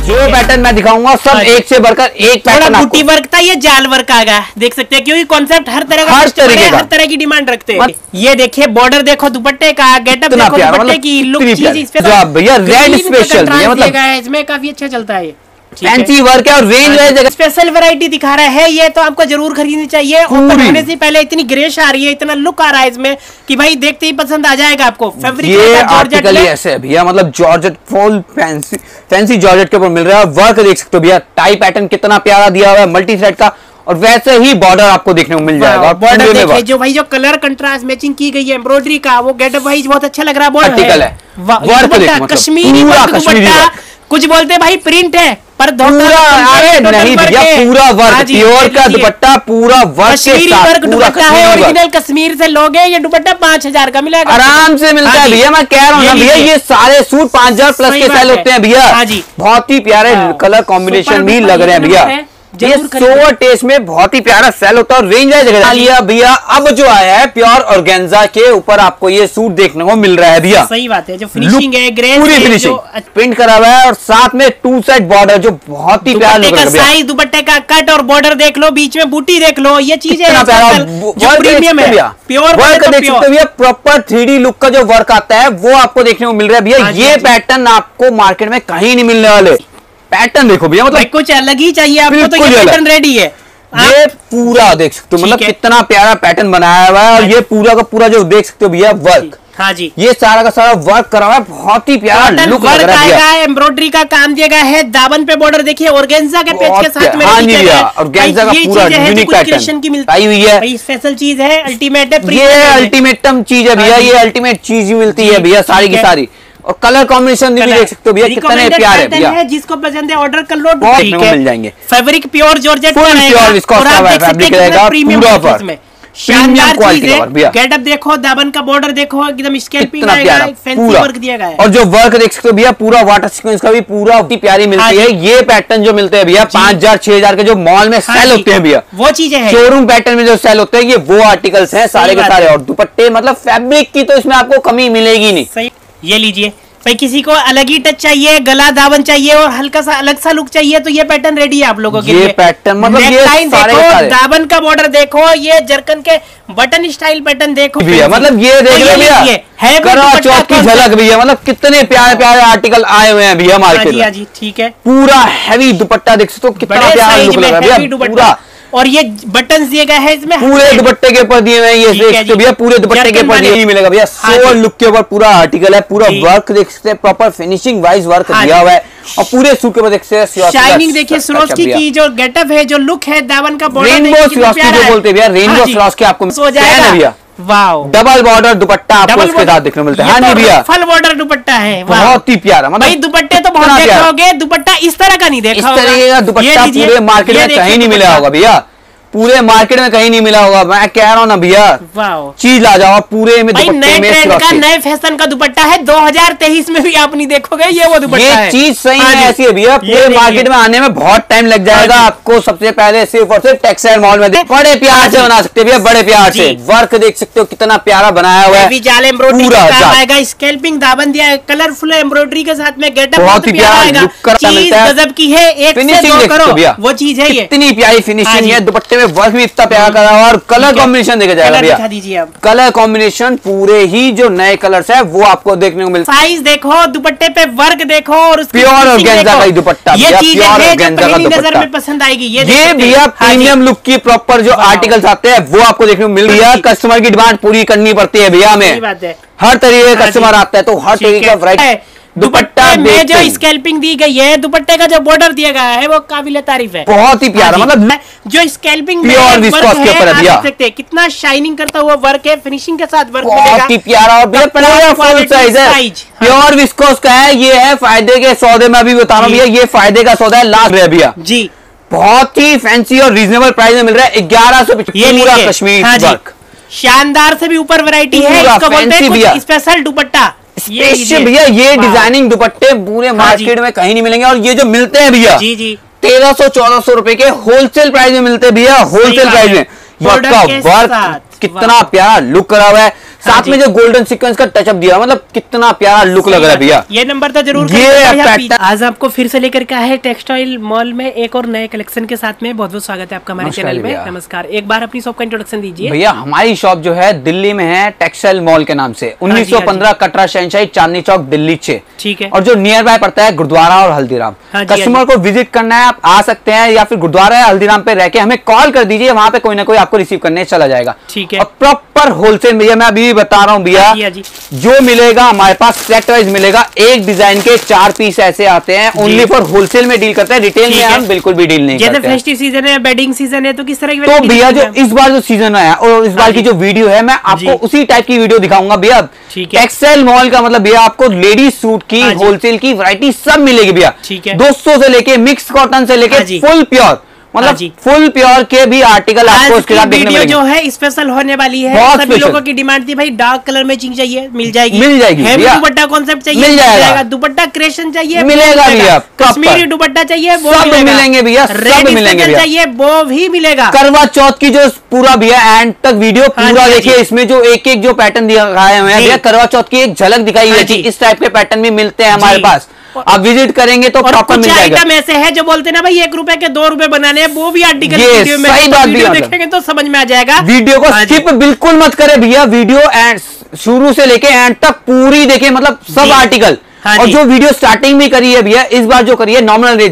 जो पैटर्न मैं दिखाऊंगा सब एक से बढ़कर एक पैटर्न। बूटी वर्क था, ये जाल वर्क आ गया, देख सकते हैं, क्योंकि कॉन्सेप्ट हर तरह का, हर तरह की डिमांड रखते हैं। ये देखिए बॉर्डर देखो, दुपट्टे का गेटअप देखो, दुपट्टे की लुक चीज भैया रेड स्पेशल इसमें काफी अच्छा चलता है। फैंसी वर्क है और रेंज है, स्पेशल वैरायटी दिखा रहा है। ये तो आपको जरूर खरीदनी चाहिए। ओपन होने से पहले इतनी ग्रेश आ रही है, इतना लुक आ रहा है इसमें कि भाई देखते ही पसंद आ जाएगा आपको। फैब्रिक ये आर्टिकल ऐसे है भैया, मतलब जॉर्जेट फुल फैंसी जॉर्जेट के ऊपर मिल रहा है। वर्क देख सकते हो भैया, टाई पैटर्न कितना प्यारा दिया हुआ है मल्टी थ्रेड का, और वैसे ही बॉर्डर आपको देखने को मिल जाएगा। बॉर्डर देखिए जो भाई, जो कलर कंट्रास्ट मैचिंग की गई है एम्ब्रॉयडरी का, वो गेटअप वाइज बहुत अच्छा लग रहा है। बॉर्डर है, वर्क कश्मीरी दुपट्टा, कुछ बोलते हैं भाई प्रिंट है पर पूरा, अरे नहीं भैया पूरा वर्क, प्योर का दुपट्टा, पूरा वर्क कश्मीरी वर्क दुपट्टा है, ओरिजिनल कश्मीर से लोगे। ये दुपट्टा 5000 का मिलेगा, आराम से मिलता है भैया। मैं कह रहा हूँ ना भैया, ये सारे सूट 5000 प्लस के सेल होते हैं भैया। बहुत ही प्यारे कलर कॉम्बिनेशन भी लग रहे हैं भैया। ये सोवर टेस्ट में बहुत ही प्यारा सेल होता है और रेंज है लिया भैया। अब जो आया है प्योर ऑर्गेन्जा के ऊपर आपको ये सूट देखने को मिल रहा है भैया। सही बात है, जो फिनिशिंग है, ग्रेस पूरी फिनिशिंग प्रिंट करा हुआ है और साथ में 2 साइड बॉर्डर जो बहुत ही प्यारा लग रहा है। साइज, दुपट्टे का कट और बॉर्डर देख लो, बीच में बूटी देख लो, ये चीजें प्रीमियम है, प्योर वर्क देख सकते हो भैया। प्रॉपर 3D लुक का जो वर्क आता है वो आपको देखने को मिल रहा है भैया। ये पैटर्न आपको मार्केट में कहीं नहीं मिलने वाले। पैटर्न देखो भैया, मतलब कुछ अलग ही चाहिए आपको तो ये पैटर्न रेडी है। ये पूरा देख सकते हो, मतलब कितना प्यारा पैटर्न बनाया हुआ है। और ये पूरा का पूरा जो देख सकते हो भैया वर्क, हाँ जी, ये सारा का सारा वर्क करा हुआ है, बहुत ही प्यारा लुक लग रहा है भैया। एम्ब्रॉयडरी का काम दिया गया है, दामन पे बॉर्डर देखिए ऑर्गेन्जा के पेज के साथ में। हाँ जी भैया, ऑर्गेन्जा का पूरा यूनिक पैटर्न की आई हुई है, स्पेशल चीज है, अल्टीमेट है, ये अल्टीमेटम चीज है भैया। ये अल्टीमेट चीज मिलती है भैया सारी की सारी। और कलर कॉम्बिनेशन भी देख सकते हो भैया, कितने प्यारे भैया। जिसको पसंद है ऑर्डर कर लो, मिल जाएंगे। फैब्रिक प्योर जॉर्जेट शानदार चीज है। गेटअप देखो, दामन का बॉर्डर देखो, एकदम स्कैल्पिंग फैंसी वर्क दिया गया है। और जो वर्क देख सकते हो भैया, पूरा वाटर सीक्वेंस का भी पूरा प्यारी मिलती है। ये पैटर्न जो मिलते हैं भैया 5000 6000 के जो मॉल में सेल होते हैं भैया, वो चीजें हैं। शोरूम पैटर्न में जो सेल होते हैं ये वो आर्टिकल्स हैं सारे के सारे। और दुपट्टे मतलब फैब्रिक की तो इसमें आपको कमी मिलेगी नहीं। सही, ये लीजिए भाई, किसी को अलग ही टच चाहिए, गला दामन चाहिए और हल्का सा अलग सा लुक चाहिए तो ये पैटर्न रेडी है आप लोगों के लिए। ये पैटर्न मतलब ये सारे देखो, दामन का बॉर्डर देखो, ये जरकन के बटन स्टाइल पैटर्न देखो भैया, मतलब ये देख लो भैया, करवा चौथ की झलक भैया। मतलब कितने प्यारे प्यारे आर्टिकल आए हुए हैं भैया मार्केट में। जी ठीक है, पूरा हैवी दुपट्टा देख सकते हो, कितना प्यारा लुक लग रहा है भैया पूरा। और ये बटन दिए गए हैं इसमें, पूरे दुपट्टे के ऊपर दिए हुए हैं। ये देख सकते भैया, पूरे दुपट्टे के ऊपर नहीं मिलेगा भैया। सोवर लुक के ऊपर पूरा आर्टिकल है, पूरा वर्क देख सकते हैं, प्रॉपर फिनिशिंग वाइज वर्क दिया हुआ है। और पूरे सूट के ऊपर देख सकते हैं शाइनिंग देखिए, सिरोस्की की जो गेटअप है, जो लुक है, दामन का बॉर्डर रेनबो सिरोस्की जो बोलते हैं भैया, रेनबो सिरोस्की आपको हो जाएगा भैया। वाओ, डबल बॉर्डर दुपट्टा आपको इसके साथ देखने को मिलता है। हाँ जी भैया, फुल बॉर्डर दुपट्टा है, बहुत ही प्यारा। मतलब दुपट्टे तो बहुत देखोगे, दुपट्टा इस तरह का नहीं देखा, इस तरह का दुपट्टा पूरे मार्केट में कहीं नहीं मिला होगा भैया, पूरे मार्केट में कहीं नहीं मिला होगा। मैं कह रहा हूँ ना भैया, चीज ला जाओ पूरे में। नए ट्रेंड का, नए फैशन का दुपट्टा है, 2023 में भी आप नहीं देखोगे ये वो दुपट्टा है। ये चीज सही है, ऐसी है भैया। पूरे मार्केट में आने में बहुत टाइम लग जाएगा आपको। सबसे पहले सिर्फ और सिर्फ टेक्सटाइल मॉल में बड़े प्यार से बना सकते भैया, बड़े प्यार से। वर्क देख सकते हो कितना प्यारा बनाया हुआ है, पूरा स्कैल्पिंग दामन दिया है, कलरफुल एम्ब्रॉयडरी के साथ में गेटअप बहुत ही प्यारा गजब की है। एक फिनिशिंग करो वो चीज है, इतनी प्यारी फिनिशिंग है दुपट्टे में, वर्क भी इतना प्यारा करा हुआ। और कलर कॉम्बिनेशन देखा जाएगा भैया, दीजिए आप कलर कॉम्बिनेशन पूरे ही जो नए कलर्स है वो आपको देखने को मिलता है। साइज देखो, दुपट्टे पे वर्क देखो, और प्योर ऑर्गेन्जा का दुपट्टा, ये चीज नजर में पसंद आएगी। ये भैया प्रीमियम लुक की प्रॉपर जो आर्टिकल्स आते हैं वो आपको देखने को मिल रही है। कस्टमर की डिमांड पूरी करनी पड़ती है भैया, हमें हर तरीके का कस्टमर आता है तो हर तरीके का वैरायटी। दुपट्टा में जो स्कैल्पिंग दी गई है, दुपट्टे का जो बॉर्डर दिया गया है वो काबिले तारीफ है, बहुत ही प्यारा। मतलब जो स्कैल्पिंग प्योर विस्कोस के ऊपर है भैया, देख सकते हैं कितना शाइनिंग करता हुआ वर्क है, फिनिशिंग के साथ वर्क बहुत ही प्यारा। और भैया फुल साइज है, प्योर विस्कोस का है। ये है फायदे के सौदे में, अभी बता रहा हूँ भैया, ये फायदे का सौदा है। लास्ट है भैया जी, बहुत ही फैंसी और रीजनेबल प्राइस में मिल रहा है। 1150 पूरा कश्मीर वर्क, शानदार से भी ऊपर वैरायटी है। इसको बोलते हैं स्पेशल दुपट्टा भैया। ये डिजाइनिंग दुपट्टे पूरे मार्केट में कहीं नहीं मिलेंगे। और ये जो मिलते हैं भैया, जी जी, 1300-1400 रुपए के होलसेल प्राइस में मिलते हैं भैया, होलसेल प्राइस में। वर्क कितना प्यारा लुक करा हुआ है, साथ में जो गोल्डन सीक्वेंस का टचअप दिया, मतलब कितना प्यारा लुक लग रहा है भैया। ये नंबर तो जरूर आज आपको फिर से लेकर के आए टेक्सटाइल मॉल में एक और नए कलेक्शन के साथ में। बहुत बहुत स्वागत है आपका हमारे चैनल में। नमस्कार, एक बार अपनी शॉप का इंट्रोडक्शन दीजिए भैया। हमारी शॉप जो है दिल्ली में है, टेक्सटाइल मॉल के नाम से, 1915 कटरा शहनशाही, चांदनी चौक, दिल्ली 6। ठीक है। और जो नियर बाय पड़ता है गुरुद्वारा और हल्दीराम। कस्टमर को विजिट करना है, आप आ सकते हैं, या फिर गुरुद्वारा या हल्दीराम पे रह के हमें कॉल कर दीजिए, वहां पे कोई ना कोई आपको रिसीव करने चला जाएगा। ठीक है। और प्रॉपर होलसेल भैया, मैं अभी भी बता रहा हूँ भैया, जो मिलेगा हमारे पास सेट वाइज मिलेगा। एक डिजाइन के 4 पीस ऐसे आते हैं, ओनली फॉर होलसेल में डील करते हैं, रिटेल में हम बिल्कुल भी डील नहीं करते। फेस्टिव सीजन है, वेडिंग सीजन है, तो किस तरह की तो भैया जो इस बार जो सीजन आया और इस बार की जो वीडियो है, मैं आपको उसी टाइप की वीडियो दिखाऊंगा भैया। टेक्सटाइल मॉल का मतलब भैया आपको लेडीज सूट की होलसेल की वैरायटी सब मिलेगी भैया। 200 से लेके मिक्स कॉटन से लेके फुल प्योर, मतलब फुल प्योर के भी आर्टिकल आपको उसके साथ देखने मिलेंगे। जो है स्पेशल होने वाली है, सभी लोगों की डिमांड थी भाई, डार्क कलर में चाहिए, मिल जाएगी। दुपट्टा कॉन्सेप्ट चाहिए, मिल जाएगा। दुपट्टा क्रिएशन चाहिए, मिलेगा भैया। कश्मीरी दुपट्टा चाहिए, वो मिलेंगे भैया, सब मिलेंगे। चाहिए वो भी मिलेगा। करवा चौथ की जो पूरा भैया एंड तक वीडियो पूरा देखिए, इसमें जो एक एक जो पैटर्न दिखाए हुए हैं भैया, करवा चौथ की एक झलक दिखाई है। इस टाइप के पैटर्न भी मिलते हैं हमारे पास, आप विजिट करेंगे तो प्रॉपर मिल जाएगा। आइटम ऐसे है जो बोलते हैं ना भाई 1 रुपए के 2 रुपए बनाने हैं, वो भी आर्टिकल वीडियो में सही बात भी देखेंगे तो समझ में आ जाएगा। वीडियो को स्किप बिल्कुल मत करें भैया, वीडियो एंड शुरू से लेके एंड तक पूरी देखिए, मतलब सब आर्टिकल। और जो वीडियो स्टार्टिंग भी करी है भैया, इस बार जो करी है नॉर्मल रेंज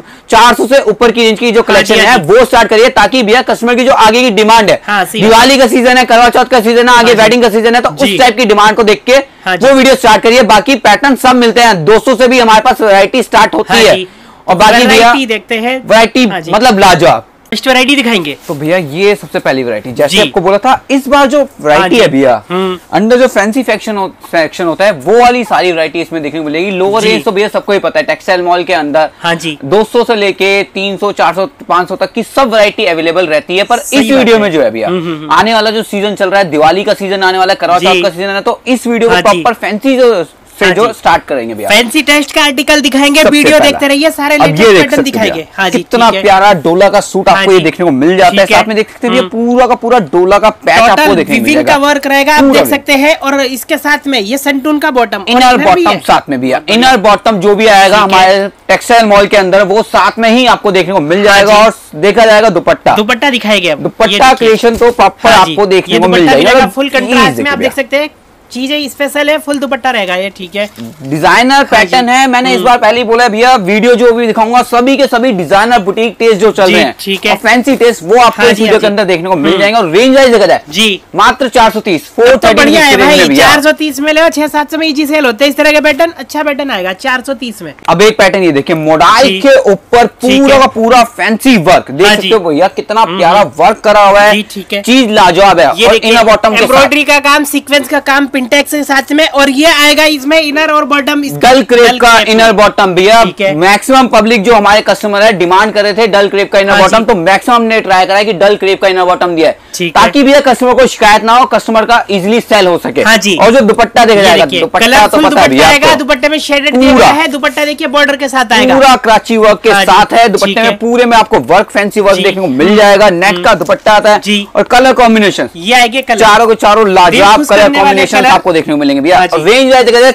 400 से ऊपर की रेंज की जो कलेक्शन है वो स्टार्ट करिए, ताकि भैया कस्टमर की जो आगे की डिमांड है, दिवाली का सीजन है, करवा चौथ का सीजन है, आगे वेडिंग का सीजन है, तो उस टाइप की डिमांड को देख के वो वीडियो स्टार्ट करिए। बाकी पैटर्न सब मिलते हैं, 200 से भी हमारे पास वैरायटी स्टार्ट होती है। और बाकी भैया देखते हैं वैरायटी मतलब लाजवाब। नेक्स्ट वैरायटी दिखाएंगे तो भैया ये सबसे पहली वैरायटी, जैसे आपको बोला था, इस बार जो वैरायटी है भैया, अंडर जो फैंसी सेक्शन होता है, वो वाली सारी वैरायटी इसमें देखने को मिलेगी। लोअर रेंज तो भैया सबको ही पता है, टेक्सटाइल मॉल के अंदर 200 से लेके 300, 400, 500 तक की सब वैरायटी अवेलेबल रहती है। पर इस वीडियो में जो है भैया, आने वाला जो सीजन चल रहा है, दिवाली का सीजन आने वाला है, करवा चौथ का सीजन है, तो इस वीडियो को प्रॉपर फैंसी जो स्टार्ट करेंगे भैया, फैंसी टेस्ट का आर्टिकल दिखाएंगे, वीडियो देखते रहिए, सारे लेटेस्ट पैटर्न दिखाएंगे। कितना प्यारा डोला का सूट आपको ये देखने को मिल जाता है। साथ में देख सकते हैं पूरा का पूरा डोला का पैच आपको देखने को मिलेगा, का वर्क रहेगा, आप देख सकते हैं। और इसके साथ में ये संटून का बॉटम, इनर बॉटम साथ में भैया, इनर बॉटम जो भी आएगा हमारे टेक्सटाइल मॉल के अंदर, वो साथ में ही आपको देखने को मिल जाएगा। और देखा जाएगा दुपट्टा दिखाएगा, दुपट्टा क्रिएशन तो प्रॉपर आपको देखने को मिल जाएगा, फुल कंट्रास्ट में। आप देख सकते हैं चीजें स्पेशल है, फुल दुपट्टा रहेगा ये। ठीक है, डिजाइनर पैटर्न है। मैंने इस बार पहले ही बोला भैया, वीडियो जो भी दिखाऊंगा सभी के सभी डिजाइनर बुटीक टेस्ट जो चल रहे हैं, ठीक है, फैंसी टेस्ट, वो आपको इस वीडियो के अंदर देखने को मिल जाएंगे। और रेंज वाइज देखा जाए जी, मात्र 430, तो बढ़िया है भाई। 430 में ले, 600-700 में इजी सेल होते हैं। इस तरह के पैटर्न, अच्छा पैटर्न आएगा 430 में। अब एक पैटर्न ये देखिए, मोडाई के ऊपर पूरा का पूरा फैंसी वर्क देख सकते हो भैया, कितना प्यारा वर्क करा हुआ है, चीज लाजवाब है। और इनर बॉटम एम्ब्रॉयडरी का काम, सीक्वेंस का काम, पिंटेक्स के साथ में। और ये आएगा इसमें इनर और बॉटम, डल क्रेप का इनर बॉटम भैया। मैक्सिमम पब्लिक जो हमारे कस्टमर है डिमांड कर रहे थे डल क्रेप का इनर बॉटम, तो मैक्सिमम ने ट्राई करा है कि डल क्रेप का इनर बॉटम दिया है, ताकि भैया कस्टमर को शिकायत ना हो, कस्टमर का इजिली सेल हो सके। और जो दुपट्टा देखा जाएगा, दुपट्टा तो पता है, दुपट्टे में शेडेड दिया गया है, दुपट्टा देखिए बॉर्डर के साथ आएगा, पूरा कराची वर्क के साथ है। दुपट्टे में पूरे में आपको वर्क, फैंसी वर्क देखने को मिल जाएगा। नेट का दुपट्टा आता है, और कलर कॉम्बिनेशन ये आएंगे, चारों के चारों लाजवाब कलर कॉम्बिनेशन आपको देखने को मिलेंगे भैया। रेंज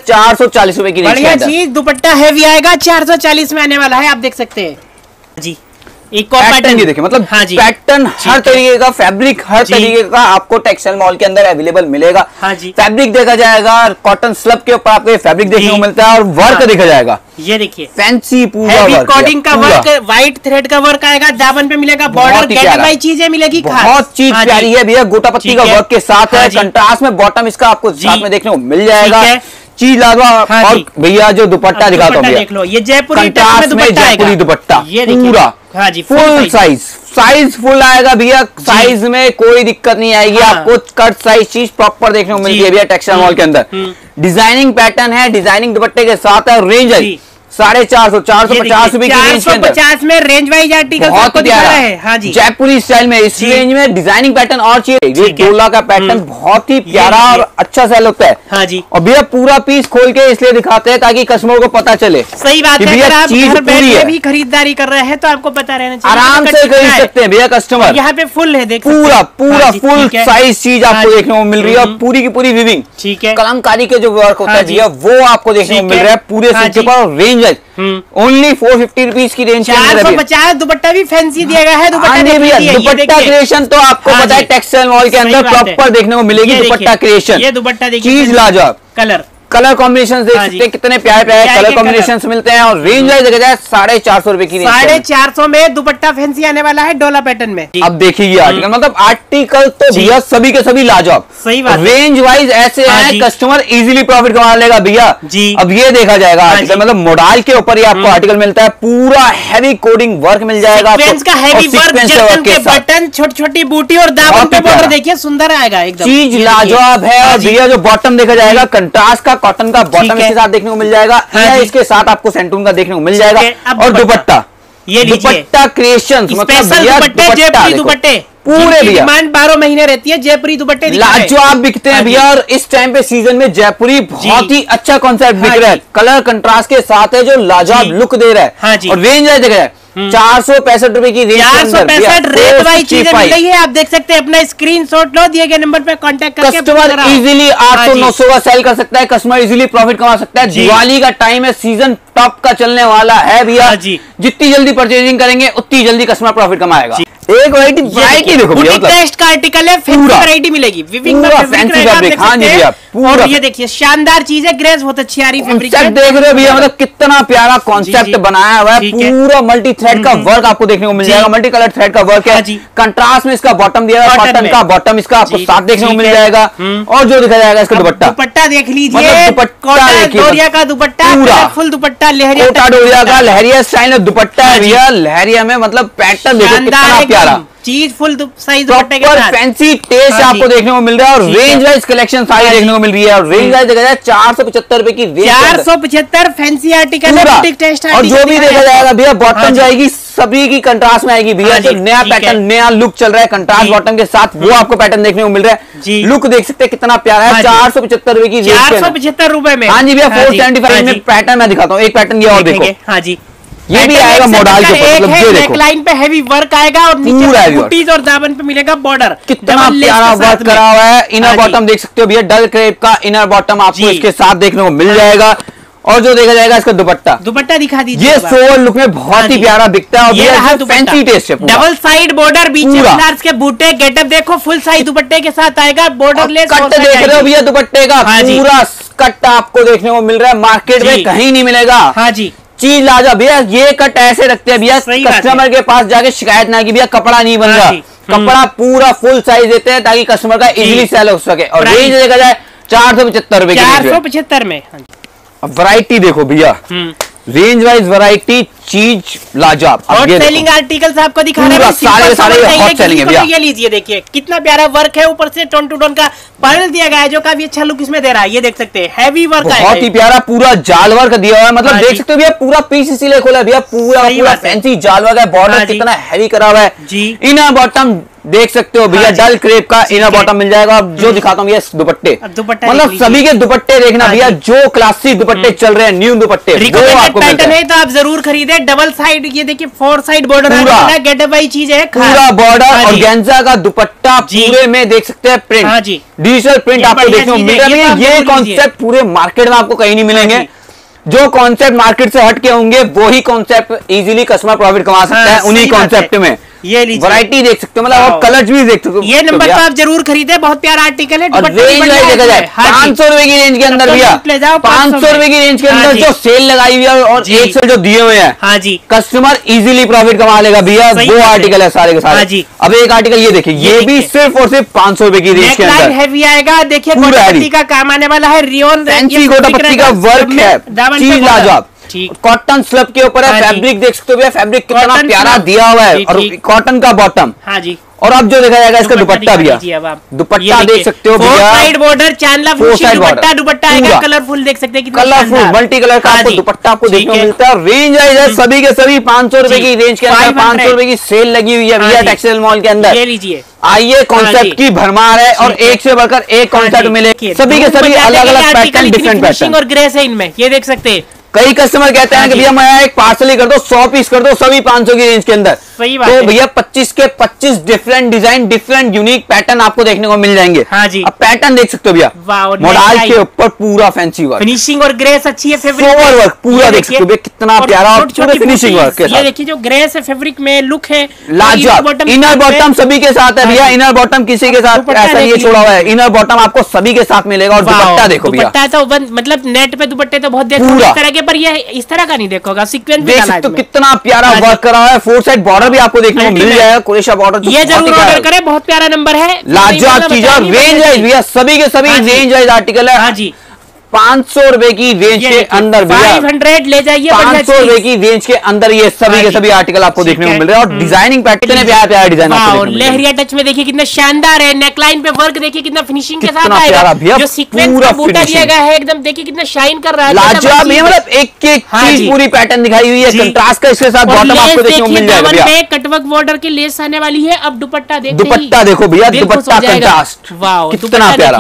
440 रुपए की बढ़िया चीज, दुपट्टा हैवी आएगा, 440 में आने वाला है, आप देख सकते हैं जी। एक और पैटर्न ये देखिए, मतलब पैटर्न हर तरीके का, फैब्रिक हर तरीके का आपको टेक्सटाइल मॉल के अंदर अवेलेबल मिलेगा। फैब्रिक देखा जाएगा, कॉटन स्लब के ऊपर आपको फैब्रिक देखने को मिलता है, और वर्क देखा जाएगा, ये देखिए फैंसी पूरा वर्क, कोडिंग का वर्क, व्हाइट थ्रेड का वर्क आएगा, दामन पे मिलेगा, बॉर्डर गेटअप चीजें मिलेगी, बहुत चीज प्यारी है भैया। गोटा पत्ती का वर्क के साथ है, कंट्रास्ट में बॉटम इसका आपको साथ में देखने को मिल जाएगा, चीज लाजवाब। और भैया जो दुपट्टा दिखाता हूँ भैया, देख लो, ये जयपुरी जयपुरी दुपट्टा पूरा फुल साइज फुल आएगा भैया। साइज में कोई दिक्कत नहीं आएगी, आपको कट साइज चीज प्रॉपर देखने को मिलती है भैया टेक्सटाइल मॉल के अंदर। डिजाइनिंग पैटर्न है, डिजाइनिंग दुपट्टे के साथ है। रेंज है 450 450 रुपए की रेंज 450 में रेंज वाइज आर्टिकल बहुत प्यारा है। हाँ जी, जयपुरी स्टाइल में इस रेंज में डिजाइनिंग पैटर्न और चाहिए। ये डोला का पैटर्न बहुत ही प्यारा और अच्छा सेल होता है। हाँ जी, और भैया पूरा पीस खोल के इसलिए दिखाते हैं ताकि कस्टमर को पता चले। सही बात है, अगर आप घर बैठे भी खरीदारी कर रहे हैं तो आपको पता रहना चाहिए, आराम से खरीद सकते हैं भैया कस्टमर। यहाँ पे फुल है, देख पूरा फुल साइज चीज आपको देखने को मिल रही है और पूरी की पूरी विविंग, ठीक है, कलमकारी के जो वर्क होता है भैया वो आपको देखने को मिल रहा है पूरे सूट के ऊपर। रेंज है ओनली 450 रुपीज की रेंज। 450। दुपट्टा भी फैंसी दिया गया है। दुपट्टा क्रिएशन तो आपको पता है टेक्सटाइल मॉल के अंदर प्रॉपर देखने को मिलेगी दुपट्टा क्रिएशन। ये दुपट्टा देखिए, चीज लाजवाब, कलर कॉम्बिनेशन देख सकते हैं कितने प्यारे प्यारे कलर कॉम्बिनेशन मिलते हैं। और रेंज वाइज देखा जाए 450 रुपए की रेंज, 450 में दुपट्टा फैंसी आने वाला है डोला पैटर्न में। अब देखिए ये आर्टिकल मतलब आर्टिकल तो भैया सभी के सभी लाजवाब। सही बात, रेंज वाइज ऐसे है कस्टमर इजीली प्रॉफिट कमा लेगा भैया जी। अब ये देखा जाएगा आर्टिकल मतलब मोडाल के ऊपर ही आपको आर्टिकल मिलता है, पूरा हैवी कोडिंग वर्क मिल जाएगा, बटन छोटी छोटी बूटी और दामन पे बॉर्डर देखिए सुंदर आएगा एकदम, चीज लाजवाब है। और भैया जो बॉटम देखा जाएगा कंट्रास्ट का कॉटन का बॉटम इसके साथ देखने को मिल जाएगा, इसके साथ आपको सेंटून का देखने को मिल जाएगा। और दुपट्टा, ये दुपट्टा क्रिएशन मतलब दुपट्टे पूरे भैया डिमांड 12 महीने रहती है। जयपुरी दुपट्टे लाजवाब बिकते हैं भैया और इस टाइम पे सीजन में जयपुरी बहुत ही अच्छा कॉन्सेप्ट बिक रहा है, कलर कंट्रास्ट के साथ है जो लाजवाब लुक दे रहा है। और रेंज है देखा 465 रुपए की रेंज, 465 रेट वाइज चीजें मिल रही है। आप देख सकते हैं, अपना स्क्रीनशॉट लो, दिए गए नंबर पे कांटेक्ट करके कस्टमर इजीली 800-900 का सेल कर सकता है, कस्टमर इजीली प्रॉफिट कमा सकता है। दिवाली का टाइम है, सीजन टॉप का चलने वाला है भैया, जितनी जल्दी परचेजिंग करेंगे उतनी जल्दी कस्टमर प्रॉफिट कमाएगा। एक वैरायटी देखो मतलब टेस्ट का आर्टिकल है, फैंसी वैरायटी मिलेगी, फैंसी फैब्रिक। हाँ जी भैया, पूरा ये देखिए शानदार चीज है, ग्रेस बहुत अच्छी आ रही है, देख रहे हो भैया मतलब कितना प्यारा कॉन्सेप्ट बनाया हुआ है, पूरा मल्टी थ्रेड का वर्क आपको देखने को मिल जाएगा, मल्टी कलर थ्रेड का वर्क है। कंट्रास्ट में इसका बॉटम दिया है, कॉटन का बॉटम इसका आपको साथ देखने को मिल जाएगा। और जो दिखा जाएगा इसका दुपट्टा देख लीजिए, डोरिया का दुपट्टा, पूरा फुल दुपट्टा, लहरिया डोरिया का लहरिया स्टाइल में दुपट्टा है भैया। लहरिया में मतलब पैटर्न देखो कितना प्यारा, चीज फुल साइज दुपट्टे के साथ फैंसी टेस्ट आपको देखने को मिल रहा है। और रेंज वाइज कलेक्शन सारी देखने को मिल रही है। और रेंज वाइज देखा जाए 475 रुपए की रेंज, 475 फैंसी आर्टिकल टेस्ट। और जो भी देखा जाएगा भैया बॉटम जाएगी सभी की कंट्रास्ट में आएगी भैया, जो नया पैटर्न नया लुक चल रहा है कंट्रास्ट बॉटम के साथ वो आपको पैटर्न देखने को मिल रहा है। लुक देख सकते हैं कितना प्यारा है, 475 रुपए की रेंज, 475 रुपए में। हाँ जी भैया 475 में पैटर्न मैं दिखाता हूँ, एक पैटर्न ये और देखो। हाँ जी, ये भी आएगा मोडाल के ऊपर, मतलब ये देखो लाइन पे हैवी वर्क आएगा और नीचे बूटीज और दामन पे मिलेगा बॉर्डर, कितना प्यारा वर्क करा हुआ है। इनर बॉटम देख सकते हो भैया, डल क्रेप का इनर बॉटम आपको इसके साथ देखने को मिल जाएगा। और जो देखा जाएगा इसका दुपट्टा दिखा दीजिए, ये सोवर लुक में बहुत ही प्यारा दिखता है। और ये फैंसी टेस्ट है, डबल साइड बॉर्डर, बीच में फ्लावर्स के बूटे, गेटअप देखो फुल साइज दुपट्टे के साथ आएगा, बॉर्डर लेस कट देख रहे हो भैया दुपट्टे का, पूरा कट आपको देखने को मिल रहा है, मार्केट में कहीं नहीं मिलेगा। हाँ जी, चीज लाजवाब भैया, ये कट ऐसे रखते हैं भैया कस्टमर के पास जाके शिकायत ना की भैया कपड़ा नहीं बन रहा, कपड़ा पूरा फुल साइज देते हैं ताकि कस्टमर का इजीली सेल हो सके। और रेंज देखा जाए 475 रुपए की, 475 में। वैरायटी देखो भैया, रेंज वाइज वैरायटी चीज लाजवाब। हॉट सेलिंग आर्टिकल्स आपको दिखा रहे हैं, सारे हॉट सेलिंग है भैया। ये लीजिए, देखिए कितना प्यारा वर्क है, ऊपर से टोन टू टोन का पैनल दिया गया है जो काफी अच्छा लुक इसमें दे रहा है। ये देख सकते हैं हैवी वर्क है, बहुत ही प्यारा, पूरा जाल वर्क दिया हुआ है, मतलब देख सकते हो भैया पूरा पीस इसीलिए खोला भैया, पूरा फैंसी जाल वर्क है, बॉर्डर कितना हैवी करा हुआ है। इनर बॉटम देख सकते हो भैया, डल क्रेप का इनर बॉटम मिल जाएगा। जो दिखाता हूँ ये दुपट्टे, मतलब सभी के दुपट्टे देखना भैया, जो क्लासिक दुपट्टे चल रहे हैं, न्यू दुपट्टे आपको पैटर्न है तो आप जरूर खरीदे। डबल साइड, ये देखिए 4 साइड बॉर्डर है, गेटअप वाली चीज है, पूरा बॉर्डर और गेंजा का दुपट्टा पूरे में देख सकते हैं प्रिंट, डिजिटल प्रिंट आपको देखने को मिल रहा है। ये कॉन्सेप्ट पूरे मार्केट में आपको कहीं नहीं मिलेंगे, जो कॉन्सेप्ट मार्केट से हट के होंगे वही कॉन्सेप्ट इजीली कस्टमर प्रॉफिट कमा सकता है उन्हीं कॉन्सेप्ट में। ये लीजिए, वैरायटी देख सकते हो, मतलब और कलर्स भी देख सकते हो। ये नंबर पर आप जरूर खरीदे, बहुत प्यारा आर्टिकल है। और रेंज देखा जाए 500 रुपए की रेंज के अंदर भैया, 500 रुपए की रेंज के अंदर जो सेल लगाई हुई है और एक सेल जो दिए हुए हैं, हाँ जी, कस्टमर इजीली प्रॉफिट कमा लेगा भैया। वो आर्टिकल है सारे के सारे। अब एक आर्टिकल ये देखिए, ये भी सिर्फ और सिर्फ 500 रुपए की रेंज के अंदर हैवी आएगा। देखिए गोटापत्ती का काम आने वाला है, रियोन फैंसी गोटापत्ती का वर्क है, चीज लाजवाब। कॉटन स्लब के ऊपर है, फैब्रिक देख सकते हो भैया, फैब्रिक कितना प्यारा दिया हुआ है, और कॉटन का बॉटम। हाँ जी, और अब जो देखा जाएगा इसका दुपट्टा भैया, दुपट्टा देख सकते हो भैया, साइड बॉर्डर चांदला दुपट्टा, दुपट्टा आएगा कलरफुल, देख सकते हैं कलरफुल मल्टी कलर का आपको दुपट्टा आपको देखने को मिलता है। रेंज है सभी के सभी 500 रुपए की रेंज के अंदर, 500 रुपए की सेल लगी हुई है भैया टेक्सटाइल मॉल के अंदर। लीजिए, आइए कॉन्सेप्ट की भरमार है और एक से बढ़कर एक कॉन्सेप्ट मिले, सभी के सभी अलग अलग पैटर्न, डिफरेंट पैटर्न और ग्रेस है इनमें, ये देख सकते हैं। कई कस्टमर कहते हैं कि भैया मैं एक पार्सल ही कर दो, 100 पीस कर दो, सभी 500 की रेंज के अंदर। सही बात तो भैया 25 के 25 different design, different unique pattern आपको देखने को मिल जाएंगे। हाँ जी, अब पैटर्न देख सकते हो भैया, मॉडल के ऊपर पूरा फैंसी वर्क, फिनिशिंग और ग्रेस अच्छी है, सोवर वर्क पूरा देख सकते हो भैया, कितना प्यारा और पूरा फिनिशिंग वर्क के साथ। ये देखिए जो ग्रेस है फैब्रिक में, लुक है लाजवाब। इनर बॉटम सभी के साथ है भैया, इनर बॉटम किसी के साथ ऐसा नहीं छोड़ा हुआ है, इनर बॉटम आपको सभी के साथ मिलेगा। और दुपट्टा देखो भैया, दुपट्टा तो मतलब नेट पे दुपट्टे तो बहुत देखो इस तरह के, पर ये इस तरह का नहीं देखोगा, सीक्वेंस भी डाला है तो कितना प्यारा वर्क करा है। 4 साइड बॉर्डर भी आपको देखने को मिल जाएगा, कुरेशा बॉर्डर। ये जरूर ऑर्डर करें, बहुत प्यारा नंबर है, लाजवाब चीज है। रेंज है भैया सभी के सभी रेंज वाइज आर्टिकल है। हाँ जी, 500 रुपए की रेंज के अंदर भैया, 500 ले जाइए, 500 रुपए की रेंज के अंदर ये सभी के सभी आर्टिकल आपको देखने को मिल रहे हैं। और डिजाइनिंग पैटर्न प्यारा प्यारा डिजाइन, लहरिया टच में देखिए कितना शानदार है, नेकलाइन पे वर्क देखिए कितना फिनिशिंग के साथ आएगा, जो सीक्वेंस का बूटा दिया गया है एकदम देखिए कितना शाइन कर रहा है, लाजवाब। मतलब एक एक चीज पूरी पैटर्न दिखाई हुई है, कंट्रास्ट का इसके साथ बॉटम आपको देखने को मिल जाएगा भैया। कटवर्क बॉर्डर की लेस आने वाली है। अब दुपट्टा देखो, दुपट्टा देखो भैया, दुपट्टा कंट्रास्ट कितना प्यारा,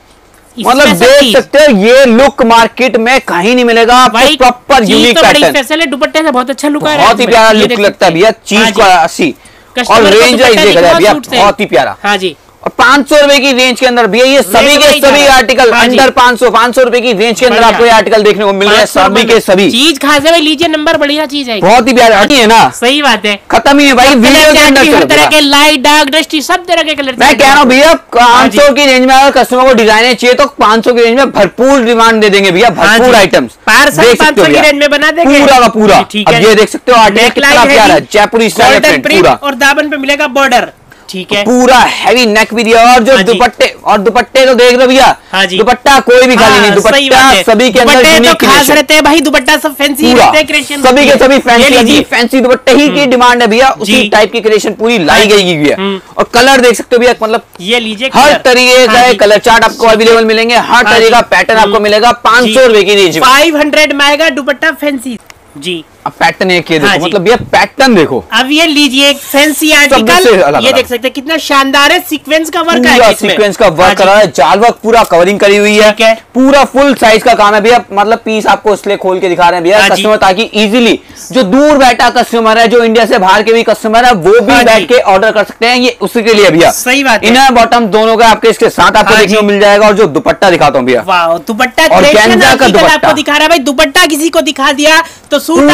मतलब देख सकते हो ये लुक मार्केट में कहीं नहीं मिलेगा आपको, प्रॉपर यूनिक पैटर्न। दुपट्टे से बहुत अच्छा लुक है, बहुत ही प्यारा लुक लगता है भैया, चीज को 80 और रेंज वाइज देखा जाए भैया बहुत ही प्यारा। हाँ जी, और 500 रुपए की रेंज के अंदर भैया ये सभी के सभी आर्टिकल अंडर 500 रुपए की रेंज के अंदर आपको ये आर्टिकल देखने को मिल रहा है, सभी के सभी चीज खास है, लीजिए नंबर बढ़िया चीज है, बहुत ही प्यारा है ना। सही बात है, खत्म ही है भाई वीडियो के अंदर, हर तरह के लाइट डार्क डस्टी सब तरह के कलर। मैं कह रहा हूँ भैया 500 की रेंज में अगर कस्टमर को डिजाइने चाहिए तो 500 की रेंज में भरपूर डिमांड दे देंगे भैया, भरपूर आइटम्स 500 की रेंज में बना देंगे पूरा का पूरा। अब ये देख सकते हो आर्टिकल कितना प्यारा है, जयपुरी स्टाइल पूरा, और दामन पे मिलेगा बॉर्डर, ठीक है, पूरा हैवी नेक भी दिया। और जो दुपट्टे तो देख रहे भैया, दुपट्टा कोई भी खाली नहीं, दुपट्टा सभी के अंदर यूनिक खास रहते हैं भाई, दुपट्टा सब फैंसी रहते हैं, क्रिएशन सभी के सभी फैंसी दुपट्टे ही की डिमांड है भैया, उसी टाइप की क्रिएशन पूरी लाई गई है। और कलर देख सकते हो भैया, मतलब ये लीजिए हर तरीके का कलर चार्ट आपको अवेलेबल मिलेंगे, हर तरीके का पैटर्न आपको मिलेगा 500 रुपए की रेंज में, 500 में आएगा दुपट्टा फैंसी जी। अब पैटर्न एक ये देखो, मतलब ये पैटर्न देखो, अब ये लीजिए एक फैंसी आर्टिकल, ये देख सकते हैं कितना शानदार है, सीक्वेंस का वर्क है, सीक्वेंस का वर्क करा है, जाल वर्क पूरा कवरिंग करी हुई है, पूरा फुल साइज का काम है भैया। मतलब पीस आपको इसलिए खोल के दिखा रहे हैं भैया कस्टमर, ताकि इजीली जो दूर बैठा कस्टमर है, जो इंडिया से बाहर के भी कस्टमर है, वो भी बैठ के ऑर्डर कर सकते हैं, ये उसी के लिए भैया। सही बात है, इनर बॉटम दोनों का आपके इसके साथ आपको देखने को मिल जाएगा। और जो दुपट्टा दिखाता हूँ भैया, दुपट्टा और गेंजा का दुपट्टा आपको दिखा रहा है भाई, दुपट्टा किसी को दिखा दिया तो सूट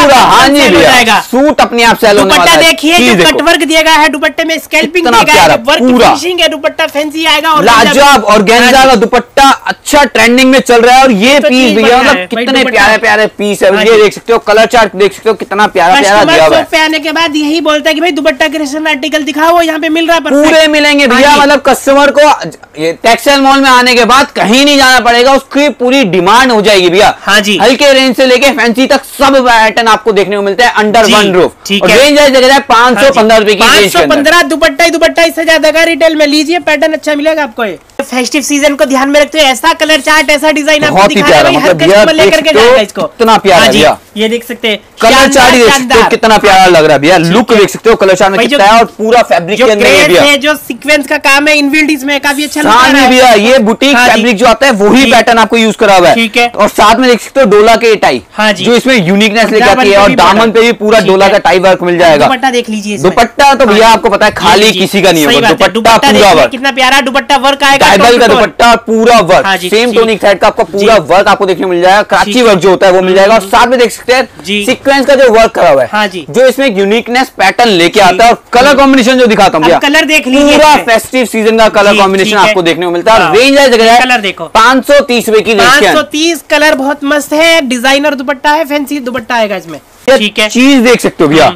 सूट अपने आप सेल होने वाला है। देखिए जो कटवर्क दिया गया है दुपट्टे में, स्कैल्पिंग दिया गया है, वर्क फिनिशिंग है, दुपट्टा फैंसी आएगा और लाजवाब। और गेंजा का दुपट्टा अच्छा ट्रेंडिंग में चल रहा है। और ये पीस भैया मतलब कितने प्यारे प्यारे पीस है, ये देख सकते हो, कलर चार्ट देख सकते हो कितना प्यारा प्यारा दिया हुआ है। पे आने के बाद यही बोलता है कि भाई दुपट्टा क्रिएशन आर्टिकल दिखाओ, यहाँ पे मिल रहा है, पूरे मिलेंगे भैया। मतलब कस्टमर को टेक्सटाइल मॉल में आने के बाद कहीं नहीं जाना पड़ेगा, उसकी पूरी डिमांड हो जाएगी भैया। हाँ जी, हल्के रेंज से लेके फैंसी तक सब पैटर्न आपको देखने को मिलता है अंडर वन रूफ। रेंज है जगह 515 रुपए की, 515 दुपट्टा ही दुपट्टा, इससे ज्यादा का रिटेल में लीजिए, पैटर्न अच्छा मिलेगा आपको। फेस्टिव सीजन को ध्यान में रखते हुए ऐसा कलर चार्ट, ऐसा डिजाइन आपको दिखा रहा है, हर कस्टमर लेकर के जाएगा इसको। कितना प्यारा भैया, ये देख सकते हैं कलर चार्ट देख सकते हो कितना प्यारा लग रहा है भैया, लुक देख सकते हो कलर चार्ट में कितना है। और पूरा फैब्रिक के अंदर जो सीक्वेंस का काम है इनबिल्ट इसमें काफी अच्छा लग रहा है भैया। ये बुटीक फैब्रिक जो आता है वही पैटर्न आपको यूज करा हुआ है, ठीक है। और साथ में देख सकते हो डोला के टाई, जो इसमें यूनिकनेस लेके आती है। और दामन पे भी पूरा डोला का टाई वर्क मिल जाएगा। दुपट्टा देख लीजिए, दुपट्टा तो भैया आपको पता है खाली किसी का नहीं होगा, दुपट्टा पूरा वर्क, कितना प्यारा दुपट्टा वर्क आएगा, ट्राइबल का दुपट्टा पूरा वर्क, सेम टोनिक साइड का आपको पूरा वर्क आपको देखने को मिल जाएगा, कराची वर्क जो होता है वो मिल जाएगा। और साथ में देख सकते हैं सीक्वेंस का जो वर्क करा हुआ है, जो इसमें यूनिकनेस पैटर्न लेके आता है। और कलर कॉम्बिनेशन जो दिखाता हूँ भैया, कलर देख लीजिए, पूरा फेस्टिव सीजन का कलर कॉम्बिनेशन आपको देखने को मिलता है। रेंज है जगह कलर देखो 530 रुपए की, 530 कलर बहुत मस्त है, डिजाइनर दुपट्टा है, फैंसी दुपट्टा आएगा इसमें, ठीक है। चीज देख सकते हो भैया,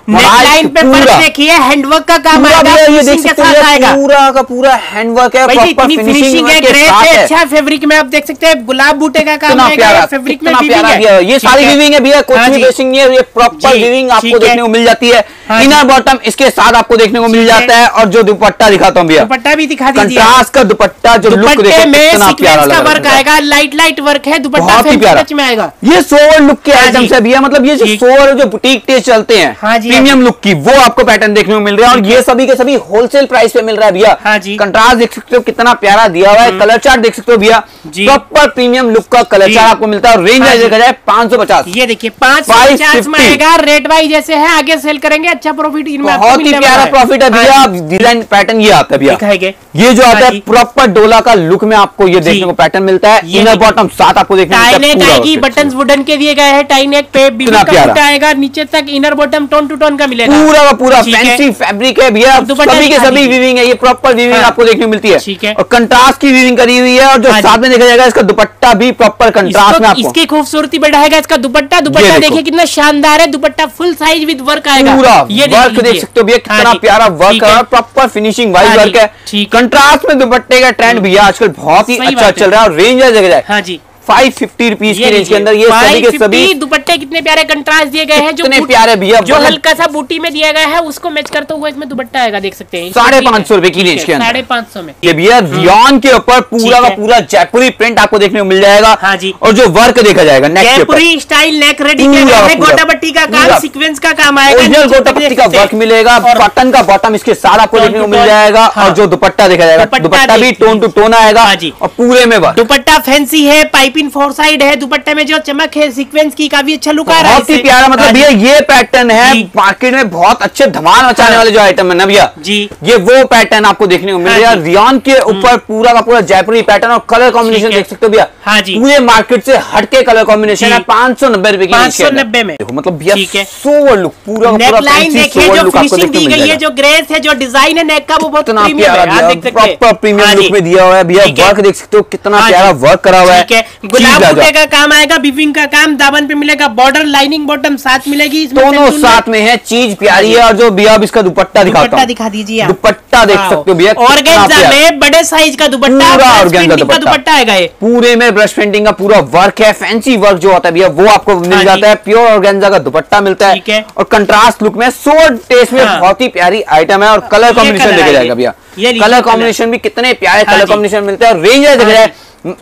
नेकलाइन पे वर्क देखिए, हैंडवर्क का काम आएगा, ये देख सकते हैं पूरा का पूरा हैंडवर्क है, प्रॉपर फिनिशिंग है, ग्रेस है, अच्छा फैब्रिक में आप देख सकते हैं गुलाब बूटे का काम आएगा, फैब्रिक में वीविंग है, ये सारी वीविंग है भैया, कुछ भी बेसिंग नहीं है, ये प्रॉपर वीविंग आपको देखने को मिल जाती है। इनर बॉटम इसके साथ आपको देखने को मिल जाता है। और जो दुपट्टा दिखाता हूँ भैया, दुपट्टा भी दिखा दीजिए, कंट्रास्ट का दुपट्टा, जो लुक देखो कितना प्यारा लग रहा है, वर्क आएगा, लाइट वर्क है, दुपट्टा बहुत ही प्यारा में आएगा। ये सोवर लुक के आइटम्स है भैया, मतलब ये जो सोवर जो बुटीक टेस्ट चलते हैं प्रीमियम लुक की, वो आपको पैटर्न देखने को मिल रहा है। और ये सभी के सभी होलसेल प्राइस पे मिल रहा है भैया। कंट्रास्ट देख सकते हो कितना प्यारा दिया हुआ है, कलर चार्ट देख सकते हो भैया, प्रॉपर प्रीमियम लुक का कलर चार्ट आपको मिलता है। और रेंज देखा जाए 550, ये देखिए 550 में आएगा। रेट वाइज जैसे है, आगे सेल करेंगे, अच्छा प्रॉफिट इनमें बहुत ही प्यारा प्रॉफिट है भैया। डिजाइन पैटर्न ये आता है भैया, ये जो आता है प्रॉपर डोला का लुक में आपको ये देखने को पैटर्न मिलता है। इनर बॉटम साथ आपको देखने को मिलता है, बटन वुडन के दिए गए हैं, टाई नेक पे आएगा, नीचे तक inner bottom tone to tone का मिलेगा, पूरा का पूरा फैंसी फैब्रिक है भैया, सभी के सभी वीविंग है, ये प्रॉपर वीविंग आपको देखने को मिलती है। और कंट्रास्ट की वीविंग करी हुई है। और जो साथ में देखा जाएगा इसका दुपट्टा भी प्रॉपर कंट्रास्ट में आपको इसकी खूबसूरती बढ़ाएगा इसका दुपट्टा देखिए कितना शानदार है, दुपट्टा फुल साइज विद वर्क आएगा, पूरा ये वर्क देख सकते हो भैया, कितना प्यारा वर्क है, प्रॉपर फिनिशिंग वाइज वर्क है। कंट्रास्ट में दुपट्टे का ट्रेंड भैया आजकल बहुत ही अच्छा चल रहा है। और रेंज देखा जाए 550 रुपीज की रेंज के अंदर ये सभी के सभी दुपट्टे कितने प्यारे कंट्रास्ट दिए गए हैं, जो प्यारे भैया, जो हल्का सा बूटी में दिया गया है उसको मैच करते हुए इसमें दुपट्टा आएगा, देख सकते हैं 550 रुपए की रेंज के अंदर, 550 में ये भैया रियॉन के ऊपर पूरा का पूरा जयपुरी प्रिंट आपको देखने को मिल जाएगा। हाँ जी, और जो वर्क देखा जाएगा नेक के ऊपर जयपुरी स्टाइल नेक रेडी है, गोटापट्टी का काम, सीक्वेंस का काम आएगा, ओरिजिनल गोटापट्टी का वर्क मिलेगा, कॉटन का बॉटम इसके साथ आपको देखने को मिल जाएगा। और जो दुपट्टा देखा जाएगा, दुपट्टा भी टोन टू टोन आएगा और पूरे में वर्क, दुपट्टा फैंसी है, पाइपिंग फोर साइड है, दुपट्टे में जो चमक है सीक्वेंस की काफी अच्छा लुक आ रहा है, बहुत ही प्यारा। मतलब भैया ये पैटर्न है मार्केट में बहुत अच्छे धमाल मचाने वाले जो आइटम है ना भैया जी, ये वो पैटर्न आपको देखने को मिल रहा है। रियॉन के ऊपर पूरा का पूरा जयपुरी पैटर्न और कलर कॉम्बिनेशन देख सकते हो भैया, पूरे मार्केट से हटके कलर कॉम्बिनेशन है। 590 रुपए की, 590 में देखो, मतलब भैया सोवर लुक पूरा नेकलाइन देखिए, जो फिनिशिंग दी गई है, जो ग्रेस है, जो डिजाइन है नेक का, वो बहुत प्रीमियम है, प्रॉपर प्रीमियम लुक में दिया हुआ है भैया। वर्क देख सकते हो कितना प्यारा वर्क करा हुआ है, गुलाब बूटे का काम आएगा, वीविंग का काम, दामन पे मिलेगा, बॉर्डर लाइनिंग बॉटम साथ मिलेगी, दोनों साथ में है, चीज प्यारी है। और जो भैया अब इसका दुपट्टा दिखा दीजिए, दुपट्टा देख सकते हो भैया, ऑर्गेन्जा में बड़े साइज का दुपट्टा, दुपट्टा आएगा, पूरे में ब्रश पेंटिंग का पूरा वर्क है, फैंसी वर्क जो होता है भैया वो आपको मिल जाता है। प्योर ऑर्गेन्जा का दुपट्टा मिलता है और कंट्रास्ट लुक में सोवर टेस्ट में बहुत ही प्यारी आइटम है। और कलर कॉम्बिनेशन देखा जाएगा भैया, कलर कॉम्बिनेशन भी कितने प्यारे कलर कॉम्बिनेशन मिलते हैं। और रेंज देखा जाए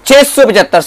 675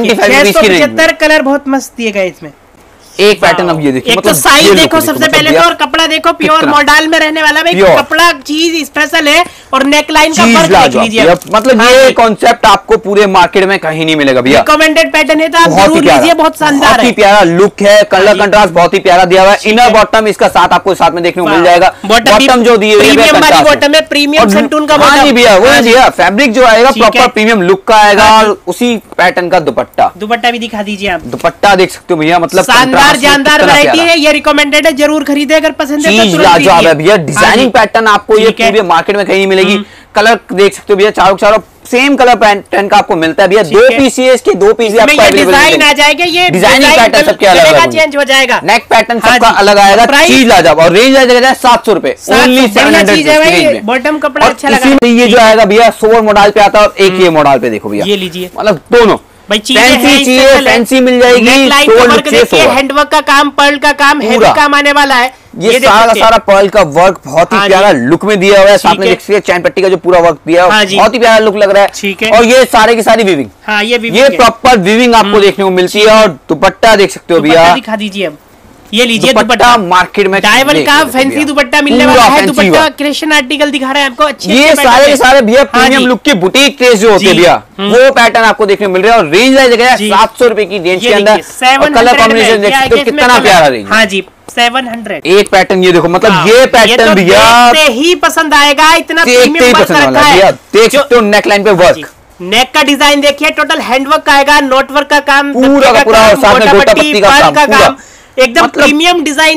675 कलर बहुत मस्त दिए गए इसमें। एक पैटर्न अब ये देखिए, एक तो साइज देखो सबसे पहले तो, और कपड़ा देखो प्योर मॉडल में रहने वाला भाई, कपड़ा चीज स्पेशल है और नेकलाइन का वर्क देख लीजिए, मतलब ये कॉन्सेप्ट आपको पूरे मार्केट में कहीं नहीं मिलेगा भैया। रिकमेंडेड पैटर्न है तो आप जरूर लीजिए, बहुत शानदार है, प्यारा लुक है, कलर कंट्रास्ट बहुत ही प्यारा दिया हुआ है। इनर बॉटम इसका साथ आपको साथ में देखने को मिल जाएगा, बॉटम जो दी हुई है बॉटम है, प्रीमियम सेंटून का भैया, वो भैया फैब्रिक जो आएगा प्रॉपर प्रीमियम लुक का आएगा। और उसी पैटर्न का दुपट्टा भी दिखा दीजिए आप, दुपट्टा देख सकते हो भैया, मतलब शानदार जानदार वैरायटी है, ये रिकमेंडेड है, जरूर खरीदे अगर पसंद है तो लाजवाब है भैया। डिजाइनिंग पैटर्न आपको ये पूरे मार्केट में कहीं नहीं मिलेगी। कलर देख सकते हो भैया, चारों सेम कलर पैटर्न का आपको मिलता है भैया। 2 पीस इसके 2 पीस भी आपको डिजाइन आ जाएगा, ये डिजाइनिंग पैटर्न सबके अलग चेंज हो जाएगा, नेक पैटर्न सबका अलग आएगा, चीज लाजवाब। और रेंज आ जाएगा 700 रुपए, ओनली 700 बॉटम कपड़ा अच्छा लगा। ये जो आएगा भैया सोवर मॉडल पे आता है और एक ये मॉडल पे देखो भैया, ये लीजिए, मतलब दोनों फैंसी चाहिए फैंसी मिल जाएगी। हैंडवर्क का काम, पर्ल का काम, हेवी काम आने वाला है। ये सारा का सारा पर्ल का वर्क बहुत ही प्यारा लुक में दिया हुआ है, साथ में देखिए चैन पट्टी का जो पूरा वर्क दिया है बहुत ही प्यारा लुक लग रहा है। ठीक है, और ये सारे की सारी वीविंग, ये प्रॉपर वीविंग आपको देखने को मिलती है। और दुपट्टा देख सकते हो भैया, दिखा दीजिए अब, ये लीजिए दुपट्टा मार्केट में डायमंड का फैंसी दुपट्टा मिलने वाला है, दुपट्टा क्रिएशन आर्टिकल दिखा रहे हैं आपको, अच्छे ये सारे के सारे भैया प्रीमियम लुक के बुटीक टेस्ट जो होते हैं भैया, वो पैटर्न आपको देखने को मिल रहा है। और रेंज है 700 रुपए की रेंज के अंदर, कलर कॉम्बिनेशन देख सकते हो कितना प्यारा रेंज। हाँ जी 700 एक पैटर्न ये देखो, मतलब ये पैटर्न भैया ही पसंद आएगा, इतना प्रीमियम वर्क रखा है, देख सकते हो नेकलाइन पे वर्क, नेक का डिजाइन देखिए, टोटल हैंडवर्क आएगा, नोट वर्क का काम, पूरा का पूरा, साथ में गोटापट्टी का काम, एकदम प्रीमियम डिजाइन,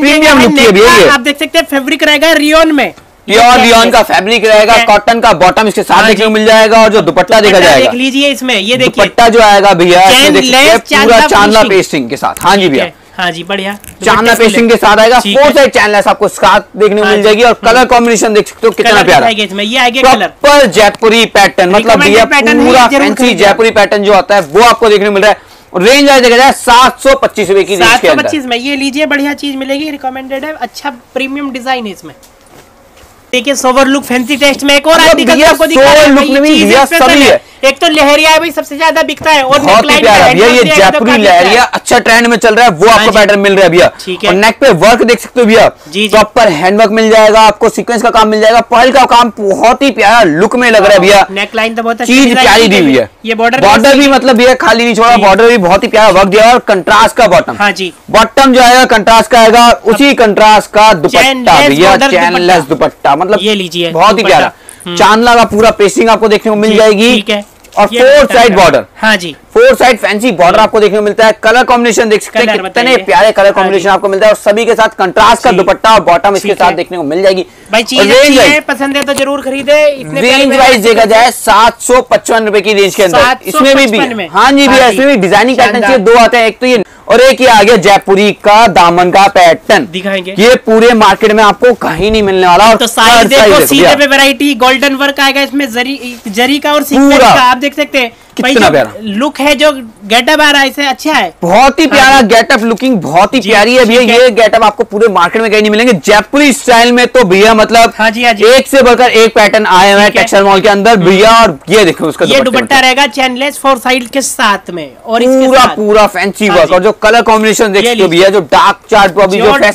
आप देख सकते हैं। फैब्रिक रहेगा रियोन में, प्योर रियोन का फैब्रिक रहेगा, कॉटन का बॉटम इसके साथ देखने को मिल जाएगा। और जो दुपट्टा देखा जाएगा, देख लीजिए इसमें, ये देखिए दुपट्टा जो आएगा भैया पूरा चांदला पेस्टिंग के साथ। हाँ जी भैया, हाँ जी बढ़िया, चांदना पेस्टिंग के साथ आएगा। 4 साइड चैनलेस आपको साथ देखने को मिल जाएगी और कलर कॉम्बिनेशन देख सकते हो कितना प्यारा। ये आएगा प्रॉपर जयपुरी पैटर्न, मतलब भैया पूरा फैंसी जयपुरी पैटर्न जो आता है वो आपको देखने को मिल रहा है। रेंज देखा जाए 725 रुपए की, 725 में ये लीजिए, बढ़िया चीज मिलेगी, रिकमेंडेड है, अच्छा प्रीमियम डिजाइन है इसमें। देखिए सोवर लुक फैंसी टेस्ट में एक और आर्टिकल आपको दिखा रहा है। एक तो लहरिया है भाई, सबसे ज्यादा बिकता है, और बहुत ही प्यारा भैया ये जयपुरी लहरिया अच्छा ट्रेंड में चल रहा है, वो आपको पैटर्न मिल रहा है भैया। और नेक पे वर्क देख सकते हो भैया, प्रॉपर हैंडवर्क मिल जाएगा आपको, सीक्वेंस का काम मिल जाएगा, पर्ल का काम बहुत ही प्यारा लुक में लग रहा है भैया। नेक लाइन तो बहुत चीज प्यारी दी हुई है, ये बॉर्डर भी मतलब भैया खाली नहीं छोड़ा, बॉर्डर भी बहुत ही प्यारा वर्क दिया और कंट्रास्ट का बॉटम। हाँ जी, बॉटम जो आएगा कंट्रास्ट का आएगा, उसी कंट्रास्ट का दुपट्टा भैया, चैनलेस दुपट्टा, मतलब ये लीजिए बहुत ही प्यारा चांदला का पूरा पेस्टिंग आपको देखने को मिल जाएगी। ठीक है, और 4 साइड बॉर्डर। हाँ जी, 4 साइड फैंसी बॉर्डर आपको देखने को मिलता है। कलर कॉम्बिनेशन देख सकते हैं कितने प्यारे कलर कॉम्बिनेशन आपको मिलता है, और सभी के साथ कंट्रास्ट का दुपट्टा और बॉटम इसके साथ देखने को मिल जाएगी। भाई चीज पसंद है तो जरूर खरीदे। रेंज वाइज देखा जाए 755 रुपए की रेंज के अंदर, इसमें भी हाँ जी भैया, इसमें भी डिजाइनिंग पैटर्न चाहिए, 2 आते हैं, एक तो ये और एक ये आ गया जयपुरी का दामन का पैटर्न दिखाएंगे। ये पूरे मार्केट में आपको कहीं नहीं मिलने वाला। और तो साइज देखो, सीधे पे वैरायटी, गोल्डन वर्क आएगा इसमें, जरी का और सीक्वेंस का, आप देख सकते हैं कितना प्यारा लुक है, जो गेटअप आ रहा है इसे अच्छा है, बहुत ही प्यारा गेटअप, लुकिंग बहुत ही प्यारी है भैया। ये गेटअप आपको पूरे मार्केट में कहीं नहीं मिलेंगे जयपुरी स्टाइल में, तो भैया मतलब हाँ जी, एक से बढ़कर एक पैटर्न आए हुए हैं टेक्सटाइल मॉल के अंदर भैया। और ये देखो उसका ये दुपट्टा रहेगा चैनलेस 4 साइड के साथ में, और पूरा फैंसी वर्क, और जो कलर कॉम्बिनेशन देख सकते हो भैया, जो डार्क चार्ट जो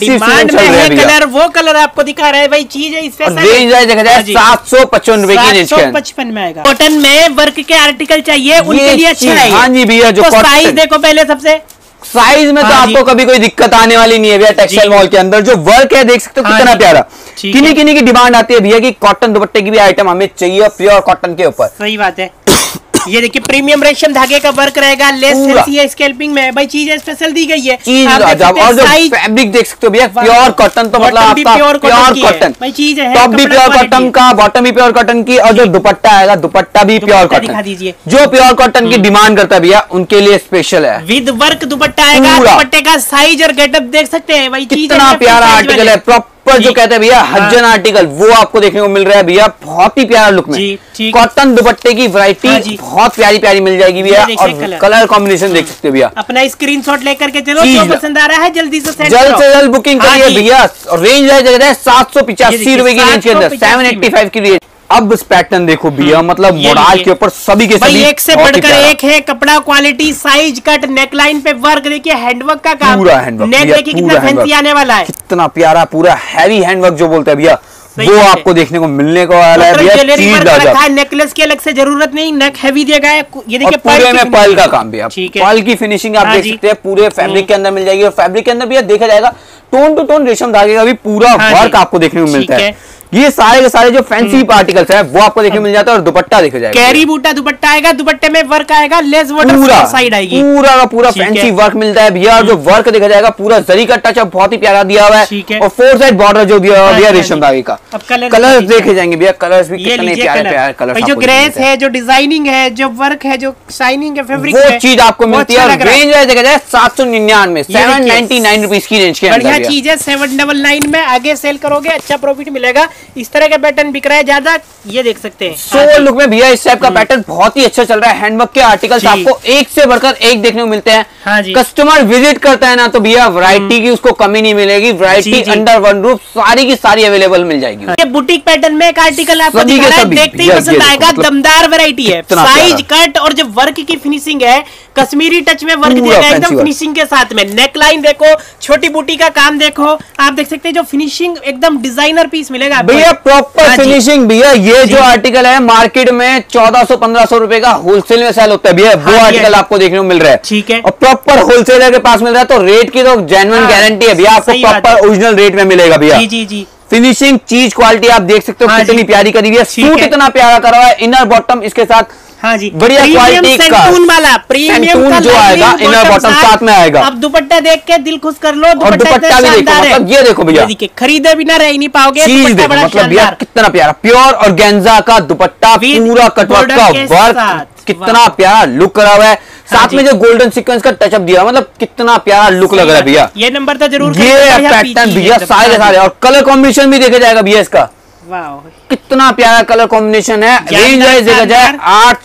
कलर, वो कलर आपको दिखा रहा है भाई, चीज है इसमें। रेंज देखा जाए 755 रुपए की रेंज, 755 में आएगा। कॉटन में वर्क के आर्टिकल चाहिए उनके लिए अच्छा है। हाँ जी भैया, जो साइज देखो पहले सबसे, साइज में तो आपको कभी कोई दिक्कत आने वाली नहीं है भैया। टेक्सटाइल मॉल के अंदर जो वर्क है देख सकते हो कितना प्यारा। किन्हीं किन्हीं की डिमांड आती है भैया कि कॉटन दुपट्टे की भी आइटम हमें चाहिए प्योर कॉटन के ऊपर। सही बात है। ये देखिए प्रीमियम रेशम धागे का वर्क रहेगा, लेस है स्कैल्पिंग में, भाई चीज स्पेशल दी गई है। और जो फैब्रिक देख सकते हो भैया, प्योर कॉटन, तो मतलब आपका प्योर कॉटन, भाई चीज है, टॉप भी प्योर कॉटन का, बॉटम भी प्योर कॉटन की, और जो दुपट्टा आएगा दुपट्टा भी प्योर कॉटन। दीजिए जो प्योर कॉटन की डिमांड करता है भैया उनके लिए स्पेशल है, विद वर्क दुपट्टा आएगा। दुपट्टे का साइज और गेटअप देख सकते हैं भाई, कितना प्यारा आर्टिकल है। प्रॉपर जो कहते हैं भैया हज्जन आर्टिकल, वो आपको देखने को मिल रहा है भैया, बहुत ही प्यारा लुक में। कॉटन दुपट्टे की वैरायटी बहुत प्यारी प्यारी मिल जाएगी भैया, और कलर कॉम्बिनेशन देख सकते हो भैया। अपना स्क्रीनशॉट लेकर के चलो, जो पसंद आ रहा है जल्दी से जल्द बुकिंग करिए भैया। रेंज है 785 रुपए की रेंज के अंदर, 785 की रेंज। अब इस पैटर्न देखो भैया, मतलब मोडाल के ऊपर सभी के सभी एक से बढ़कर एक है, कपड़ा क्वालिटी, साइज कट, नेकलाइन पे वर्क देखिए, हैंडवर्क का काम, पूरा हैंडवर्क, नेक देखिए कितना फैंसी आने वाला है, कितना प्यारा, पूरा हैवी हैंडवर्क जो बोलते हैं भैया, वो आपको देखने को मिलने को वाला है भैया। नेकलेस की अलग से जरूरत नहीं, नेक हैवी दिया गया है। ये देखिए पूरे में पर्ल का काम भैया, पर्ल की फिनिशिंग आप देख सकते हैं, पूरे फैब्रिक के अंदर मिल जाएगी। और फैब्रिक के अंदर भैया देखा जाएगा टोन टू टोन रेशम धागे का भी पूरा वर्क आपको देखने को मिलता है। ये सारे के सारे जो फैंसी आर्टिकल्स है वो आपको देखने मिल जाता है, और दुपट्टा देखा जाएगा, कैरी बूटा दुपट्टा आएगा, दुपट्टे में वर्क आएगा, लेस वाटर साइड आएगी, पूरा का पूरा फैंसी वर्क मिलता है भैया। और जो वर्क देखा जाएगा पूरा जरी का टच बहुत ही प्यारा दिया हुआ है, और 4 साइड बॉर्डर जो दिया हुआ है रेशम धागे का। कलर देखे जाएंगे भैया, कलर्स भी कितने प्यारे प्यारे कलर, जो ग्रेस है, जो डिजाइनिंग है, जो वर्क है, जो शाइनिंग है, फैब्रिक वो चीज आपको मिलती है। रेंज देखा जाए 799 799 रुपीज की रेंज के अंदर, बढ़िया चीज है। 799 में आगे सेल करोगे अच्छा प्रॉफिट मिलेगा। इस तरह के पैटर्न बिक रहा है ज्यादा, ये देख सकते हैं। सोवर लुक में भैया इस टाइप का पैटर्न बहुत ही अच्छा चल रहा है। हैंडवर्क के आर्टिकल्स आपको एक से बढ़कर एक देखने को मिलते हैं। हाँ जी, कस्टमर विजिट करता है ना तो भैया वैरायटी की उसको कमी नहीं मिलेगी, वैरायटी अंडर वन रूफ सारी की सारी अवेलेबल मिल जाएगी। ये बुटीक पैटर्न में एक आर्टिकल आपको दिखा रहा है, देखते ही पसंद आएगा, दमदार वैरायटी है, साइज कट और जो वर्क की फिनिशिंग है, कश्मीरी टच में वर्क दिया गया एकदम फिनिशिंग के साथ में। नेकलाइन देखो, छोटी बूटी का काम देखो, आप देख सकते हैं, जो फिनिशिंग एकदम डिजाइनर पीस मिलेगा भैया, प्रॉपर फिनिशिंग भैया। ये जो आर्टिकल है मार्केट में 1400-1500 रुपए का होलसेल में सेल होता है भैया, वो आर्टिकल आपको देखने को मिल रहा है। ठीक है, और प्रॉपर होलसेलर के पास मिल रहा है, तो रेट की तो जेन्युइन गारंटी है भैया, आपको प्रॉपर ओरिजिनल रेट में मिलेगा भैया। जी जी, फिनिशिंग चीज क्वालिटी आप देख सकते हो कितनी प्यारी करी हुई है। सूट इतना प्यारा करा हुआ है, इनर बॉटम इसके साथ हाँ जी, बढ़िया क्वालिटी का वाला प्रीमियम का जो आएगा, इनर बॉटम साथ में आएगा। अब दुपट्टा देख के दिल खुश कर लो, और दुपट्टा भी देखो, मतलब ये देखो भैया, खरीदे बिना रह नहीं पाओगे। चीज देखो, मतलब भैया कितना प्यारा प्योर ऑर्गेन्जा का दुपट्टा, पूरा कटवर्क का वर्क, कितना प्यारा लुक करा हुआ है। साथ में जो गोल्डन सीक्वेंस का टचअप दिया, मतलब कितना प्यारा लुक लग रहा है भैया। ये नंबर तो जरूर, ये पैटर्न भैया सारे सारे, और कलर कॉम्बिनेशन भी देखा जाएगा भैया इसका। कितना प्यारा कलर कॉम्बिनेशन है। रेंज वाइज देखा जाए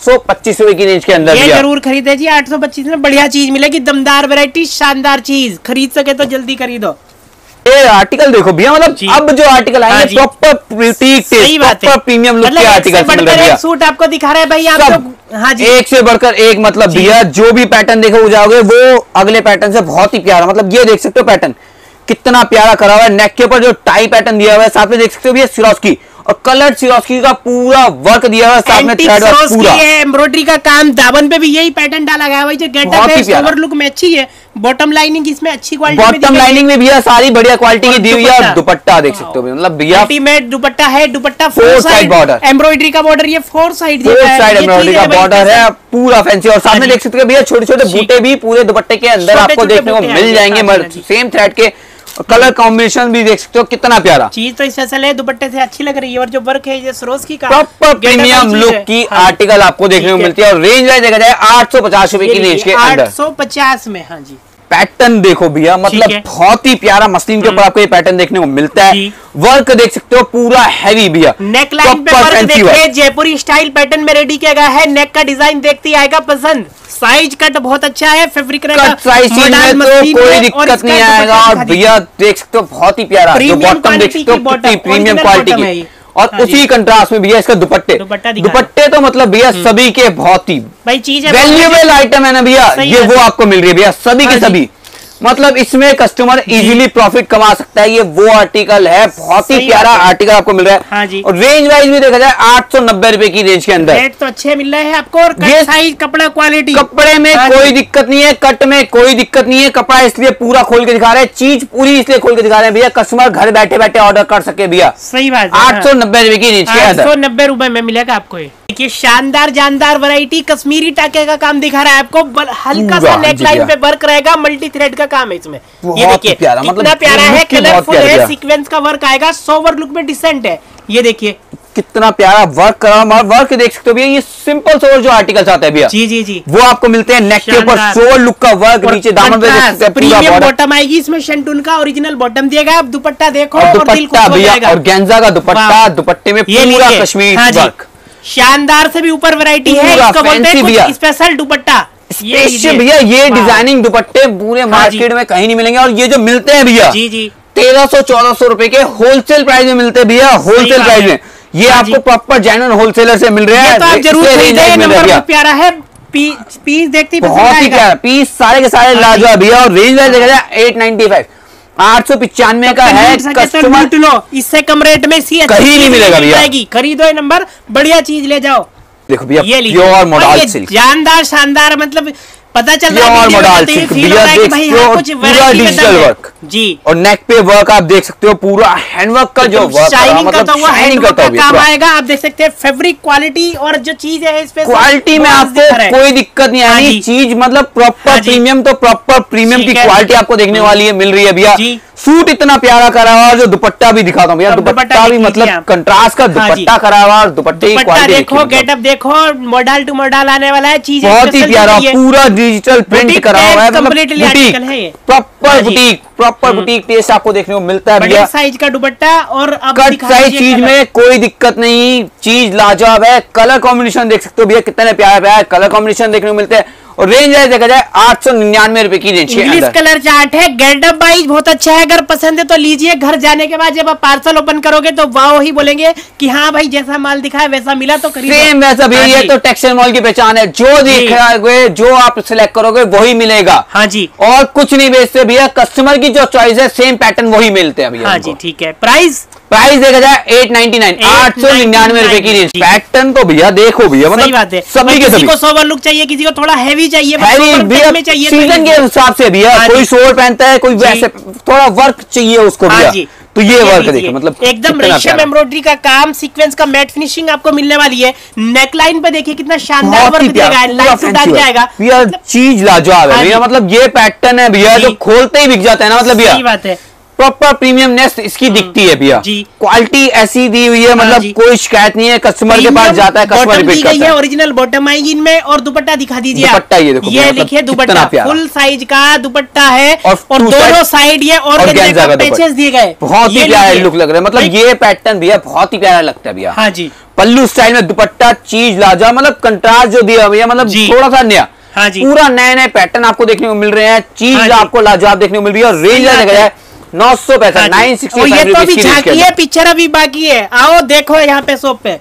825 रुपए की रेंज के अंदर ये जरूर खरीदे जी। 825 में बढ़िया चीज मिलेगी, दमदार वैरायटी, शानदार चीज। खरीद सके तो जल्दी खरीदो। ये आर्टिकल देखो भैया, मतलब अब जो आर्टिकल आएंगे proper boutique taste, proper premium look के आर्टिकल मिल रहे हैं। सूट आपको दिखा रहे हैं भाई आप तो, हाँ जी, एक से बढ़कर एक, मतलब भैया जो भी पैटर्न देखो जाओगे वो अगले पैटर्न से बहुत ही प्यारा। मतलब ये देख सकते हो पैटर्न कितना प्यारा करा हुआ है। नेक के ऊपर जो टाई पैटर्न दिया हुआ है, साथ में देख सकते हो भैया सिरोस्की और कलर सिरोस्की का पूरा वर्क दिया हुआ है, साथ में थ्रेड वर्क पूरा, एम्ब्रॉयडरी का काम, दामन पे भी यही पैटर्न डाला गया है। जो गेटअप है ओवर लुक में अच्छी है। बॉटम लाइनिंग इसमें अच्छी क्वालिटी में, बॉटम लाइनिंग में भैया सारी बढ़िया क्वालिटी की दी हुई है। दुपट्टा देख सकते हो मतलब भैया अल्टीमेट दुपट्टा है। दुपट्टा 4 साइड बॉर्डर, एम्ब्रॉयडरी का बॉर्डर, ये 4 साइड एम्ब्रॉयडरी का बॉर्डर है पूरा फैंसी। और सामने देख सकते हो भैया छोटे छोटे बूटे भी पूरे दुपट्टे के अंदर आपको देखने को मिल जाएंगे, सेम थ्रेड के। कलर कॉम्बिनेशन भी देख सकते हो कितना प्यारा। चीज तो स्पेशल है, दुपट्टे से अच्छी लग रही है। और जो वर्क है ये सरोस्की का प्रॉपर प्रीमियम लुक की आर्टिकल आपको देखने को मिलती है। और रेंज वाइज देखा जाए 850 रुपए की रेंज के अंदर, 850 में। हाँ जी, पैटर्न देखो भैया, मतलब बहुत ही प्यारा मसलिन के ऊपर आपको ये पैटर्न देखने को मिलता है। वर्क देख सकते हो पूरा हैवी भैया, नेक लाइन पे वर्क देखिए, जयपुरी स्टाइल पैटर्न में रेडी किया गया है। नेक का डिजाइन देखते ही आएगा पसंद। साइज कट बहुत अच्छा है, फैब्रिक साइज में तो कोई दिक्कत नहीं आएगा। और भैया देख सकते हो बहुत ही प्यारा, जो बॉटम देख सकते हो कितनी प्रीमियम क्वालिटी की। और उसी कंट्रास्ट में भैया इसका दुपट्टे तो मतलब भैया सभी के बहुत ही भाई चीज वैल्यूएबल आइटम है ना भैया, ये वो आपको मिल रही है भैया सभी के सभी। मतलब इसमें कस्टमर इजीली प्रॉफिट कमा सकता है। ये वो आर्टिकल है, बहुत ही प्यारा आर्टिकल आपको मिल रहा है। हाँ जी। और रेंज वाइज भी देखा जाए 890 रुपए की रेंज के अंदर, रेट तो अच्छे मिल रहे हैं आपको। और ये साइज, कपड़ा क्वालिटी, कपड़े में कोई दिक्कत नहीं है, कट में कोई दिक्कत नहीं है। कपड़ा इसलिए पूरा खोल के दिखा रहे हैं, चीज पूरी इसलिए खोल के दिखा रहे हैं भैया, कस्टमर घर बैठे बैठे ऑर्डर कर सके भैया। सही बात, 890 रुपए की रेंज के अंदर, 890 रुपए में मिलेगा आपको। देखिए शानदार जानदार वैरायटी, कश्मीरी टाके का काम दिखा रहा है आपको। हल्का सा नेक लाइन पे वर्क रहेगा, मल्टी थ्रेड का काम है इसमें। ये देखिए कितना प्यारा है, कलरफुल है, सीक्वेंस का वर्क आएगा, सोवर लुक में डिसेंट है। ये देखिए कितना प्यारा वर्क करा, वर्क देख सकते हो भैया। ये सिंपल सोवर जो आर्टिकल्स आते हैं भैया, जी जी जी, वो आपको मिलते हैं। नेक के ऊपर सोवर लुक का वर्क, नीचे दामन पे देख सकते हैं प्रीमियम बॉटम आएगी इसमें, शेंटून का ओरिजिनल बॉटम दिएगा। आप दुपट्टा देखो और दिल खुश हो जाएगा। और गेंजा का दुपट्टा, दुपट्टे में पूरा कश्मीरी वर्क, शानदार से भी ऊपर वैरायटी है। इसको बोलते हैं स्पेशल दुपट्टा। ये भैया ये डिजाइनिंग दुपट्टे पूरे मार्केट में कहीं नहीं मिलेंगे। और ये जो मिलते हैं भैया, जी जी, 1300-1400 रुपए के होलसेल प्राइस में मिलते हैं भैया, होलसेल प्राइस में। ये आपको प्रॉपर जेन्युइन होलसेलर से मिल रहे हैं। तो आप जरूर खरीदें, नंबर बहुत प्यारा है। पीस देखते ही बहुत ही प्यारा पीस, सारे के सारे लाजवाब भैया। और रेंज वाइज देखा जाए 895, 895 का है। कस्टमर इससे कम रेट में कहीं नहीं मिलेगा भैया। खरीदो ये नंबर, बढ़िया चीज ले जाओ। देखो भैया प्योर मॉडल सिल्क, जानदार शानदार, मतलब पता चल रहा है मॉडल सिल्क भैया, देख सकते हो पूरा डिजिटल वर्क जी। और नेक पे वर्क आप देख सकते हो पूरा हैंडवर्क का जो वर्क, शाइनिंग करता हुआ हैंडवर्क का काम आएगा। आप देख सकते हैं फैब्रिक क्वालिटी और जो चीज है इस पे क्वालिटी में आपको कोई दिक्कत नहीं आएगी। चीज मतलब प्रॉपर प्रीमियम, तो प्रॉपर प्रीमियम की क्वालिटी आपको देखने वाली है, मिल रही है भैया। सूट इतना प्यारा करा हुआ, जो दुपट्टा भी दिखाता हूँ भैया, दुपट्टा भी मतलब कंट्रास्ट का दुपट्टा करा हुआ। और दुपट्टे की क्वालिटी देखो, गेटअप देखो, मॉडल टू मॉडल आने वाला है। चीज बहुत ही प्यारा, पूरा डिजिटल प्रिंट करा हुआ है, कंप्लीटली आर्टिकल है ये, proper boutique, proper boutique taste आपको देखने को मिलता है भैया। साइज का दुपट्टा और कट साइज चीज में कोई दिक्कत नहीं, चीज लाजवाब है। कलर कॉम्बिनेशन देख सकते हो भैया, कितने प्यारे प्यारे कलर कॉम्बिनेशन देखने को मिलते हैं। और रेंज देखा जाए 899 रुपए की रेंज। इंग्लिश कलर चार्ट है, गेटअप वाइज बहुत अच्छा है। अगर पसंद है तो लीजिए। घर जाने के बाद जब आप पार्सल ओपन करोगे तो वाह ही बोलेंगे कि हाँ भाई जैसा माल दिखा है वैसा मिला तो खरीदो। सेम वैसा भैया, ये तो टेक्सटाइल मॉल की पहचान है। जो दिखाओगे, जो आप सिलेक्ट करोगे वही मिलेगा। हाँ जी, और कुछ नहीं बेचते भैया, कस्टमर की जो चॉइस है सेम पैटर्न वही मिलते हैं भैया। हाँ जी, ठीक है। प्राइस देखा जाए 899, 899 रुपए की रेंज। पैटर्न तो भैया देखो भैया, मतलब बात है, सभी के सभी। किसी को सोवर लुक चाहिए, किसी को थोड़ा हैवी चाहिए, चाहिए सीजन के हिसाब से भैया। कोई सोवर पहनता है, कोई वैसे थोड़ा वर्क चाहिए उसको भैया, तो ये वर्क देखिए, मतलब एकदम रेशम एम्ब्रॉयडरी का काम, सीक्वेंस का मैट फिनिशिंग आपको मिलने वाली है। नेकलाइन पे देखिए कितना शानदार वर्क दिया गया है, लाइट सूट आ जाएगा भैया। चीज लाजवाब है भैया, मतलब ये पैटर्न है भैया जो खोलते ही बिक जाता है ना, मतलब भैया। सही बात है, प्रॉपर प्रीमियमनेस इसकी दिखती है भैया। क्वालिटी ऐसी दी हुई है, मतलब कोई शिकायत नहीं है, कस्टमर के पास जाता है, कस्टमर रिपीट करता है। ओरिजिनल बॉटम आएगी इनमें। और दुपट्टा दिखा दीजिए, दुपट्टा ये देखो, ये देखिए दुपट्टा फुल साइज का दुपट्टा है और दोनों साइड ये ऑर्गेन्जा का पैचेस दिए गए, बहुत ही प्यारा लुक लग रहा है। मतलब ये पैटर्न भैया बहुत ही प्यारा लगता है भैया। हाँ जी, पल्लू स्टाइल में दुपट्टा चीज लाजवाब, मतलब कंट्रास्ट जो दिया भैया, मतलब थोड़ा सा नया। हाँ जी, पूरा नए नए पैटर्न आपको देखने को मिल रहे हैं, चीज आपको लाजवाब देखने को मिल रही है। और रेंज देखा जाए 965, 965। ये तो अभी झांकी है, पिक्चर अभी बाकी है। आओ देखो यहाँ पे शॉप पे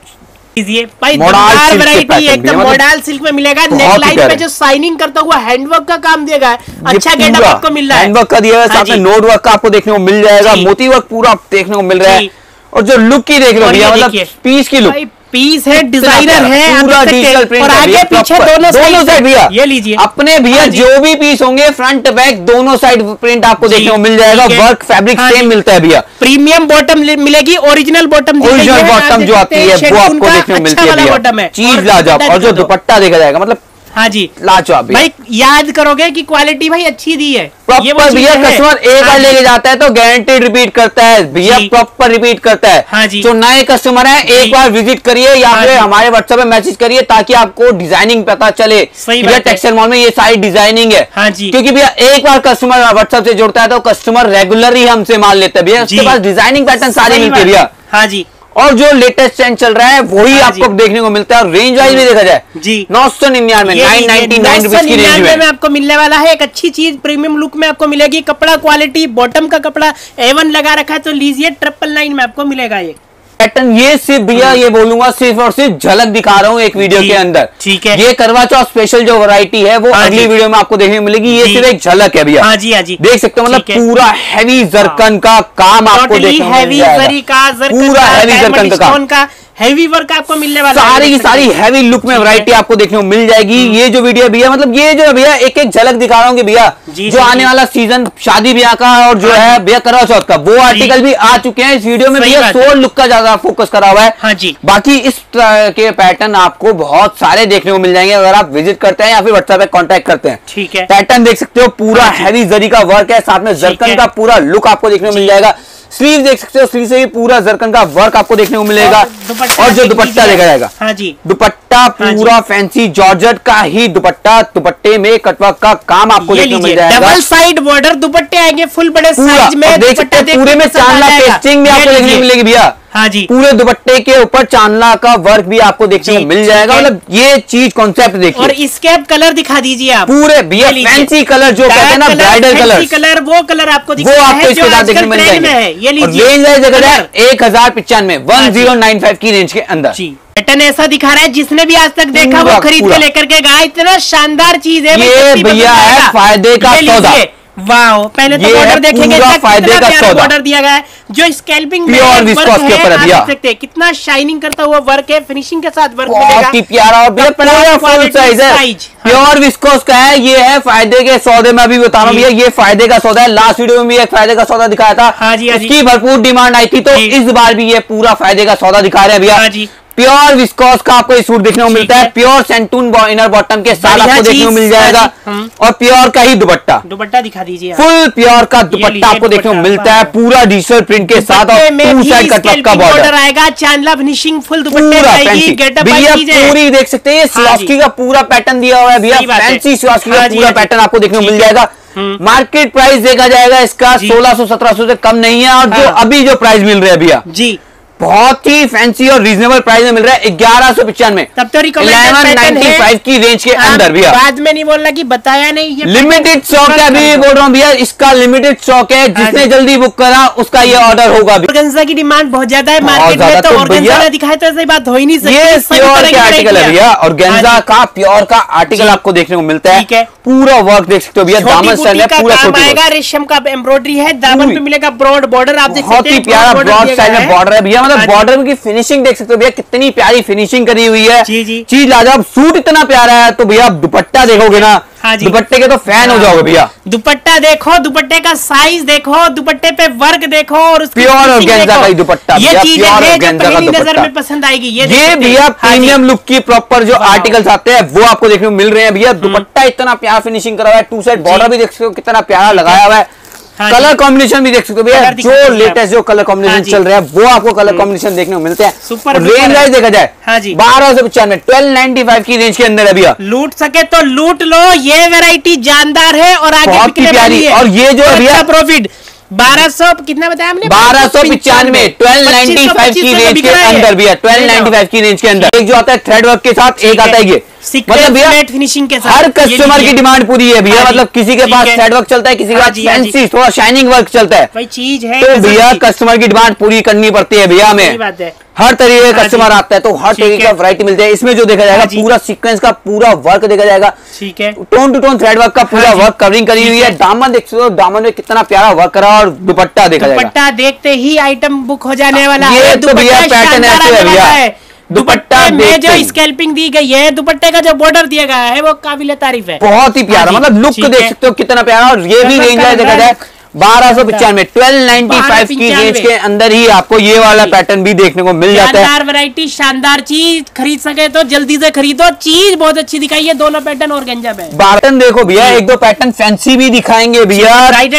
भाई, मॉडल वैरायटी एकदम मॉडल सिल्क में मिलेगा। नेकलाइन पे जो साइनिंग करता हुआ हैंडवर्क का काम देगा, अच्छा गेटअप आपको मिल रहा है। हैंडवर्क का दिया है, साथ में नोट वर्क का आपको देखने को मिल जाएगा, मोती वर्क पूरा देखने को मिल रहा है। और जो लुक की देख लो भैया, मतलब पीस की लुक, पीस है, डिजाइनर है, पूरा डिजिटल प्रिंट और आगे पीछे दोनों साइड भैया। ये लीजिए अपने भैया जो भी पीस होंगे फ्रंट बैक दोनों साइड प्रिंट आपको देखने को मिल जाएगा। वर्क फैब्रिक सेम मिलता है भैया। प्रीमियम बॉटम मिलेगी, ओरिजिनल बॉटम बॉटम जो आती है वो आपको देखने को मिलती है भैया। चीज लाजवाब। और जो दुपट्टा देखा जाएगा, मतलब हाँ जी लाजवाब भाई, याद करोगे कि क्वालिटी भाई अच्छी दी है। प्रॉपर भैया कस्टमर एक बार लेके जाता है तो गारंटेड रिपीट करता है भैया, प्रॉपर रिपीट करता है। हाँ जी, जो नए कस्टमर है एक बार विजिट करिए या फिर हमारे व्हाट्सएप पे मैसेज करिए ताकि आपको डिजाइनिंग पता चले। भैया टेक्सटाइल मॉल में ये सारी डिजाइनिंग है। हाँ जी, क्योंकि भैया एक बार कस्टमर व्हाट्सएप से जुड़ता है तो कस्टमर रेगुलर ही हमसे माल लेता है भैया, उसके पास डिजाइनिंग पैटर्न सारे मिलते हैं भैया। हाँ जी, और जो लेटेस्ट ट्रेंड चल रहा है वही आपको देखने को मिलता है। और रेंज वाइज भी देखा जाए जी 999 999 रुपीज की रेंज में आपको मिलने वाला है। एक अच्छी चीज प्रीमियम लुक में आपको मिलेगी। कपड़ा क्वालिटी, बॉटम का कपड़ा A1 लगा रखा है, तो लीजिए 999 में आपको मिलेगा ये पैटर्न। ये सिर्फ भैया ये बोलूंगा सिर्फ और सिर्फ झलक दिखा रहा हूँ एक वीडियो के अंदर। ठीक है, ये करवा चौथ स्पेशल जो वैरायटी है वो अगली वीडियो में आपको देखने को मिलेगी। ये सिर्फ एक झलक है भैया। हाँ जी, हाँ जी, देख सकते हो, मतलब पूरा हैवी जरकन का काम आपको देखने को मिल जाएगा। पूरा हैवी जरकन का काम, हैवी वर्क आपको मिलने वाला है। सारी की सारी हैवी लुक में वैरायटी आपको देखने को मिल जाएगी। ये जो वीडियो भैया, मतलब ये जो भैया एक एक झलक दिखा रहा हूँ कि भैया जो आने वाला सीजन शादी ब्याह का और जो है भैया करवा चौथ का वो आर्टिकल भी आ चुके हैं। इस वीडियो में भैया सोल लुक का ज्यादा फोकस करा हुआ है। हाँ जी, बाकी इस तरह के पैटर्न आपको बहुत सारे देखने को मिल जाएंगे अगर आप विजिट करते हैं या फिर व्हाट्सएप पे कांटेक्ट करते हैं। ठीक है, पैटर्न देख सकते हो, पूरा हैवी जरी का वर्क है, साथ में जरकन का पूरा लुक आपको देखने को मिल जाएगा। स्लीव देख सकते हो, स्लीव से भी पूरा जरकन का वर्क आपको देखने को मिलेगा। और जो दुपट्टा देखा जाएगा, हाँ जी, दुपट्टा पूरा फैंसी जॉर्जेट का ही दुपट्टा, दुपट्टे में कटवर्क का काम आपको देखने को मिल जाएगा। डबल साइड बॉर्डर दुपट्टे आएंगे फुल बड़े साइज में। देख सकते हैं पूरे में चांदला पेस्टिंग भी आपको देखने को मिलेगी भैया। हाँ जी, पूरे दुपट्टे के ऊपर चांदला का वर्क भी आपको देखने को मिल जाएगा। मतलब ये चीज कॉन्सेप्ट देखिए। और स्केप कलर दिखा दीजिए आप, पूरे भैया फैंसी कलर जो कहते हैं ना, ब्राइडल कलर, वो कलर आपको वो आपको इसके साथ देखने मिल जाएंगे। ये लीजिए, रेंज है जगह 1095 1095 की रेंज के अंदर। पैटर्न ऐसा दिखा रहा है जिसने भी आज तक देखा वो खरीद के लेकर के गया। इतना शानदार चीज है ये भैया, है फायदे का सौदा। वाह, पहले तो बॉर्डर देखेंगे, फायदे का सौदा बॉर्डर दिया गया है जो स्कैल्पिंग प्योर विस्कोस के ऊपर है भैया। कितना शाइनिंग करता हुआ वर्क है, फिनिशिंग के साथ वर्क बहुत ही प्यारा। और भैया फुल साइज है, प्योर विस्कोस का है। ये है फायदे के सौदे में अभी बता रहा हूँ भैया, ये फायदे का सौदा है। लास्ट वीडियो में भी एक फायदे का सौदा दिखाया था, इसकी भरपूर डिमांड आई थी, तो इस बार भी ये पूरा फायदे का सौदा दिखा रहे हैं भैया। प्योर विस्कोस का आपको सूट देखने को मिलता है, प्योर सेंटून इनर बॉटम के साथ आपको देखने को मिल जाएगा। और प्योर का ही दुपट्टा दिखा दीजिए, फुल प्योर का दुपट्टा आपको देखने को मिलता है, पूरा डिजिटल प्रिंट के साथ। और टू साइड कटवर्क का बॉर्डर आएगा, चांदला फिनिशिंग फुल दुपट्टे भैया पूरी देख सकते हैं। स्वास्की का पूरा पैटर्न दिया हुआ है भैया, फैंसी स्वास्की का पूरा पैटर्न आपको देखने को मिल जाएगा। मार्केट प्राइस देखा जाएगा इसका 1600-1700 से कम नहीं है। और जो अभी जो प्राइस मिल रहा है भैया जी, बहुत ही फैंसी और रीजनेबल प्राइस में मिल रहा है 1195। तब तो 1195 की रेंज के अंदर भैया। बाद में नहीं बोलना कि बताया नहीं, ये लिमिटेड स्टॉक है, अभी बोल रहा हूँ भैया, इसका लिमिटेड स्टॉक है। जिसने जल्दी बुक करा उसका ये ऑर्डर होगा। ऑर्गेन्जा की डिमांड बहुत ज्यादा है मार्केट में, तो ऑर्गेन्जा ने दिखाया तो ऐसी बात हो ही नहीं सकती। ये प्योर के आर्टिकल है भैया, ऑर्गेन्जा का प्योर का आर्टिकल आपको देखने को मिलता है। पूरा वर्क देख सकते हो भैया, दामन स्टाइल है, पूरा छोटा आएगा, रेशम का एम्ब्रॉयडरी है, दामन पे मिलेगा ब्रॉड बॉर्डर। आप देख सकते हैं बहुत ही प्यारा ब्रॉड स्टाइल में बॉर्डर है भैया। मतलब बॉर्डर की फिनिशिंग देख सकते हो भैया, कितनी प्यारी फिनिशिंग करी हुई है। चीज लाजवाब, सूट इतना प्यारा है तो भैया दुपट्टा देखोगे ना, दुपट्टे के तो फैन हो जाओगे भैया। दुपट्टा देखो, दुपट्टे का साइज देखो, दुपट्टे पे वर्क देखो, और प्योर ऑर्गेन्जा का दुपट्टा, ये चीज है जो पहली नजर में पसंद आएगी। ये भैया प्रीमियम लुक की प्रॉपर जो आर्टिकल्स आते हैं वो आपको देखने को मिल रहे हैं भैया। दुपट्टा इतना प्यारा फिनिशिंग करा हुआ है, टू साइड बॉर्डर भी देख सकते हो कितना प्यारा लगाया हुआ है। कलर कॉम्बिनेशन भी देख सकते हो भैया, जो लेटेस्ट जो कलर कॉम्बिनेशन चल रहा है वो आपको कलर कॉम्बिनेशन देखने को मिलते हैं। रेंज वाइज देखा जाए 1295 1295 की रेंज के अंदर है भैया। लूट सके तो लूट लो, ये वैरायटी जानदार है और आगे बिकने वाली है। और ये जो है भैया प्रॉफिट 1200 कितना बताया हमने, 1295 1295 की रेंज के अंदर भैया, 1295 की रेंज के अंदर। एक जो आता है थ्रेड वर्क के साथ, एक आता है ये मतलब भैया फिनिशिंग के साथ। हर कस्टमर की डिमांड पूरी है भैया, मतलब किसी के पास थ्रेड वर्क चलता है, किसी के पास फैंसी थोड़ा शाइनिंग वर्क चलता है, चीज है तो भैया कस्टमर की डिमांड पूरी करनी पड़ती है भैया हमें। हर तरीके का कस्टमर आता है तो हर तरीके का वैरायटी मिलती है। इसमें जो देखा जाएगा पूरा सीक्वेंस का पूरा वर्क देखा जाएगा, ठीक है, tone to tone thread work का पूरा वर्क कवरिंग करी हुई है। दामन देख सकते हो, दामन में कितना प्यारा वर्क करा और दुपट्टा देखा जाएगा, दुपट्टा देखते ही आइटम बुक हो जाने वाला ये तो भैया पैटर्न ऐसे है भैया। दुपट्टा में जो स्कैल्पिंग दी गई है, दुपट्टे का जो बॉर्डर दिया गया है वो काबिल तारीफ है, बहुत ही प्यारा, मतलब लुक देख सकते हो कितना प्यारा। और ये भी रेंज है देखा जाए 1295 1295 की रेंज के अंदर ही आपको ये वाला पैटर्न भी देखने को मिल जाता है। शानदार वैरायटी, शानदार चीज, खरीद सके तो जल्दी से खरीदो, चीज बहुत अच्छी दिखाई है। दोनों पैटर्न और गंजा में पैटर्न देखो भैया, एक दो पैटर्न फैंसी भी दिखाएंगे भैया,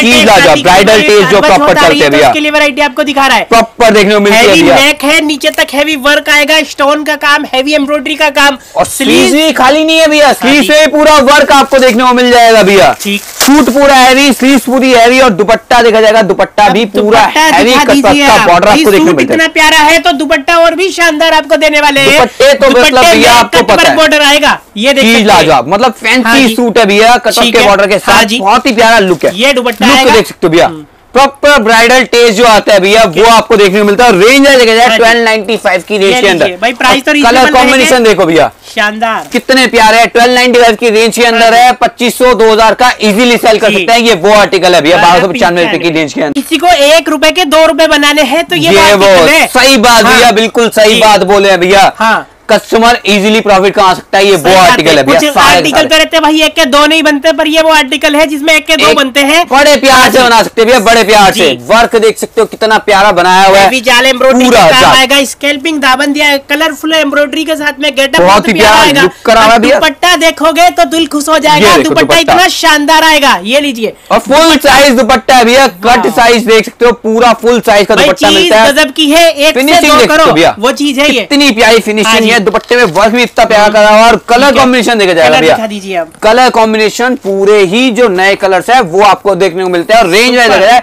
ब्राइडल टेस्ट जो प्रॉपर चलते हैं भैया, उसके लिए वैरायटी आपको दिखा रहा है, प्रॉपर देखने को मिलती है भैया। नेक है, नीचे तक हैवी वर्क आएगा, स्टोन का काम, हैवी एम्ब्रॉयडरी का काम, और स्लीव भी खाली नहीं है भैया, स्लीव से पूरा वर्क आपको देखने को मिल जाएगा भैया। सूट पूरा हैवी, स्लीव पूरी हैवी और दुपट्टा देखा जाएगा, दुपट्टा भी पूरा हैवी कट का बॉर्डर आपको देखने को मिलता है। इतना प्यारा है तो दुपट्टा और भी शानदार आपको देने वाले हैं। दुपट्टे तो मतलब भैया आपको पता है बॉर्डर आएगा, ये देखिए लाजवाब, मतलब फैंसी सूट है भैया, कटऑफ के बॉर्डर के साथ बहुत ही प्यारा लुक है। ये दुपट्टा लुक देख सकते हो भैया, प्रॉपर ब्राइडल टेस्ट जो आता है भैया वो आपको देखने को मिलता है। रेंज है देखा जाए 1295 की रेंज के अंदर। भाई प्राइस तो कलर कॉम्बिनेशन देखो भैया शानदार, कितने प्यारे हैं। 1295 की रेंज के अंदर है, 2500 2000 का इजीली सेल कर सकते हैं। ये वो आर्टिकल है भैया 1295 रुपए की रेंज के अंदर। किसी को 1 रुपए के 2 रुपए बनाने हैं तो ये वो सही बात भैया, बिल्कुल सही बात बोले हैं भैया। कस्टमर इजीली प्रॉफिट कमा सकता है, ये वो आर्टिकल है भैया। आर्टिकल पे रहते भाई 1 के 2 नहीं बनते, पर ये वो आर्टिकल है जिसमें 1 के 2 बनते हैं। बड़े प्यार से बना सकते हैं भैया, बड़े प्यार से। वर्क देख सकते हो कितना प्यारा बनाया हुआ है, जाल एम्ब्रॉयडरी का काम आएगा, स्कैल्पिंग दामन दिया है, कलरफुल एम्ब्रॉयडरी के साथ में गेटअप बहुत ही प्यारा लुक करा हुआ है भैया। दुपट्टा देखोगे तो दिल खुश हो जाएगा, दुपट्टा इतना शानदार आएगा। ये लीजिए, और फुल साइज दुपट्टा है भैया, कट साइज देख सकते हो, पूरा फुल साइज का दुपट्टा मिलता है। गजब की है, एक से दो करो वो चीज है, ये इतनी प्यारी फिनिशिंग है दुपट्टे में, वर्क इतना प्यारा करा हुआ। और कलर कॉम्बिनेशन देखा जाएगा भैया, दीजिए आप कलर कॉम्बिनेशन पूरे ही जो नए कलर्स है वो आपको देखने को मिलते हैं। और रेंज देखा जाए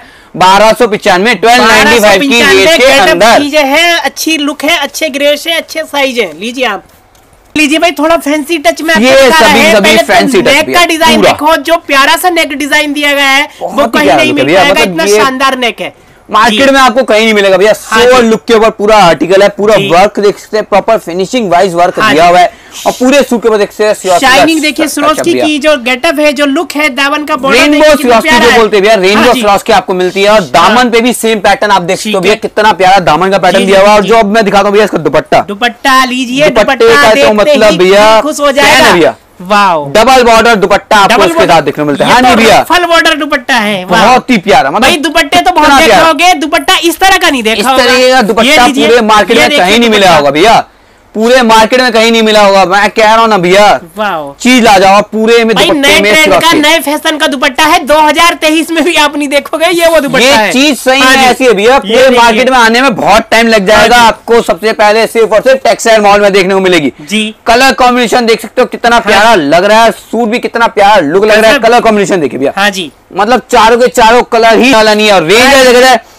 1295 1295 की रेंज के अंदर चीजें हैं, अच्छी लुक है, अच्छे ग्रेस है, अच्छे साइज है। लीजिए आप, लीजिए भाई, थोड़ा फैंसी टच में ये सभी फैंसी टच, नेक का डिजाइन देखो, जो प्यारा सा नेक डिजाइन दिया गया है वो कहीं नहीं मिलेगा, इतना शानदार नेक है। मार्केट में आपको कहीं नहीं मिलेगा भैया। सोवर लुक के ऊपर पूरा आर्टिकल है, पूरा वर्क देख सकते हैं, प्रॉपर फिनिशिंग वाइज वर्क दिया हुआ है। और पूरे सूट के ऊपर देख सकते हैं शाइनिंग, देखिए सिरोस्की की जो गेटअप है, जो लुक है, दामन का बॉर्डर रेनबो सिरोस्की जो बोलते हैं भैया, रेनबो सिरोस्की आपको मिलती है। और दामन पे भी सेम पैटर्न आप देख सकते हो भैया, कितना प्यारा दामन का पैटर्न दिया हुआ है। और जो अब मैं दिखाता हूँ भैया इसका दुपट्टा, दुपट्टा लीजिए, दुपट्टे का तो मतलब भैया खुश हो जाएगा भैया। वाओ, डबल बॉर्डर दुपट्टा आपको इसके साथ देखने को मिलता है। हाँ नहीं भैया, फुल बॉर्डर दुपट्टा है, बहुत ही प्यारा। मतलब भाई दुपट्टे तो बहुत देखोगे, दुपट्टा इस तरह का नहीं देखा होगा। इस तरह का दुपट्टा पूरे मार्केट में कहीं नहीं मिला होगा भैया, पूरे मार्केट में कहीं नहीं मिला होगा। मैं कह रहा हूँ ना भैया, चीज ला जाओ पूरे में दुपट्टे में। नए फैशन का दुपट्टा है, 2023 में भी आप नहीं देखोगे ये वो दुपट्टा है। ये चीज सही है, ऐसी है भैया। पूरे मार्केट में आने में बहुत टाइम लग जाएगा आपको। सबसे पहले सिर्फ और सिर्फ टेक्सटाइल मॉल में देखने को मिलेगी जी। कलर कॉम्बिनेशन देख सकते हो कितना प्यारा लग रहा है, सूट भी कितना प्यारा लुक लग रहा है। कलर कॉम्बिनेशन देखिए भैया, हाँ जी, मतलब चारों के चारों कलर ही वाला नहीं है। रेंज है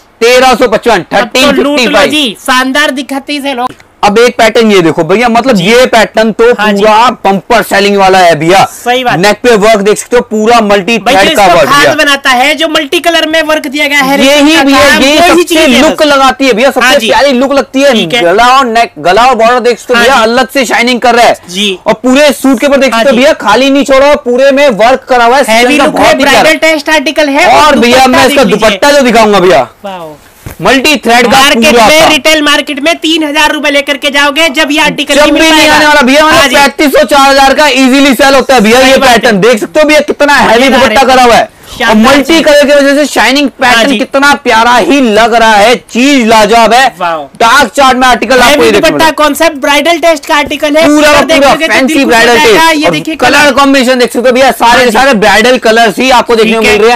1355 1355 शानदार दिखाते हैं लोग। अब एक पैटर्न ये देखो भैया, मतलब ये पैटर्न तो पूरा पंपर सेलिंग वाला है भैया। सही बात, नेक पे वर्क देख सकते हो, पूरा मल्टी थ्रेड का वर्क खास बनाता है, जो मल्टी कलर में वर्क दिया गया है। यही भैया, ये सबसे लुक लगाती है भैया, सबसे प्यारी लुक लगती है। गला और नेक, गला और बॉर्डर देख सकते हो भैया, अलग से शाइनिंग कर रहा है जी। और पूरे सूट के ऊपर देख सकते हो भैया, खाली नहीं छोड़ा, पूरे में वर्क करा हुआ है, ब्राइडल टेस्ट आर्टिकल है। और भैया मैं इसका दुपट्टा जो दिखाऊंगा भैया, मल्टी थ्रेड का मार्केट में, रिटेल मार्केट में 3000 रुपए लेकर के जाओगे, जब ये आर्टिकल जब भी नहीं आने वाला भैया, 3500 4000 का इजीली सेल होता है भैया। ये पैटर्न देख सकते हो भैया, कितना हैवी दुपट्टा करा हुआ है, और मल्टी कलर की वजह से शाइनिंग पैटर्न कितना प्यारा ही लग रहा है। चीज लाजवाब है। डार्क चार्ट में आर्टिकल आपको दुपट्टा कॉन्सेप्ट ब्राइडल टेस्ट का आर्टिकल है, पूरा पूरा fancy bridal taste. Colour combination देख सकते हो भैया, सारे सारे ब्राइडल कलर्स ही आपको देखने को मिल रहे हैं।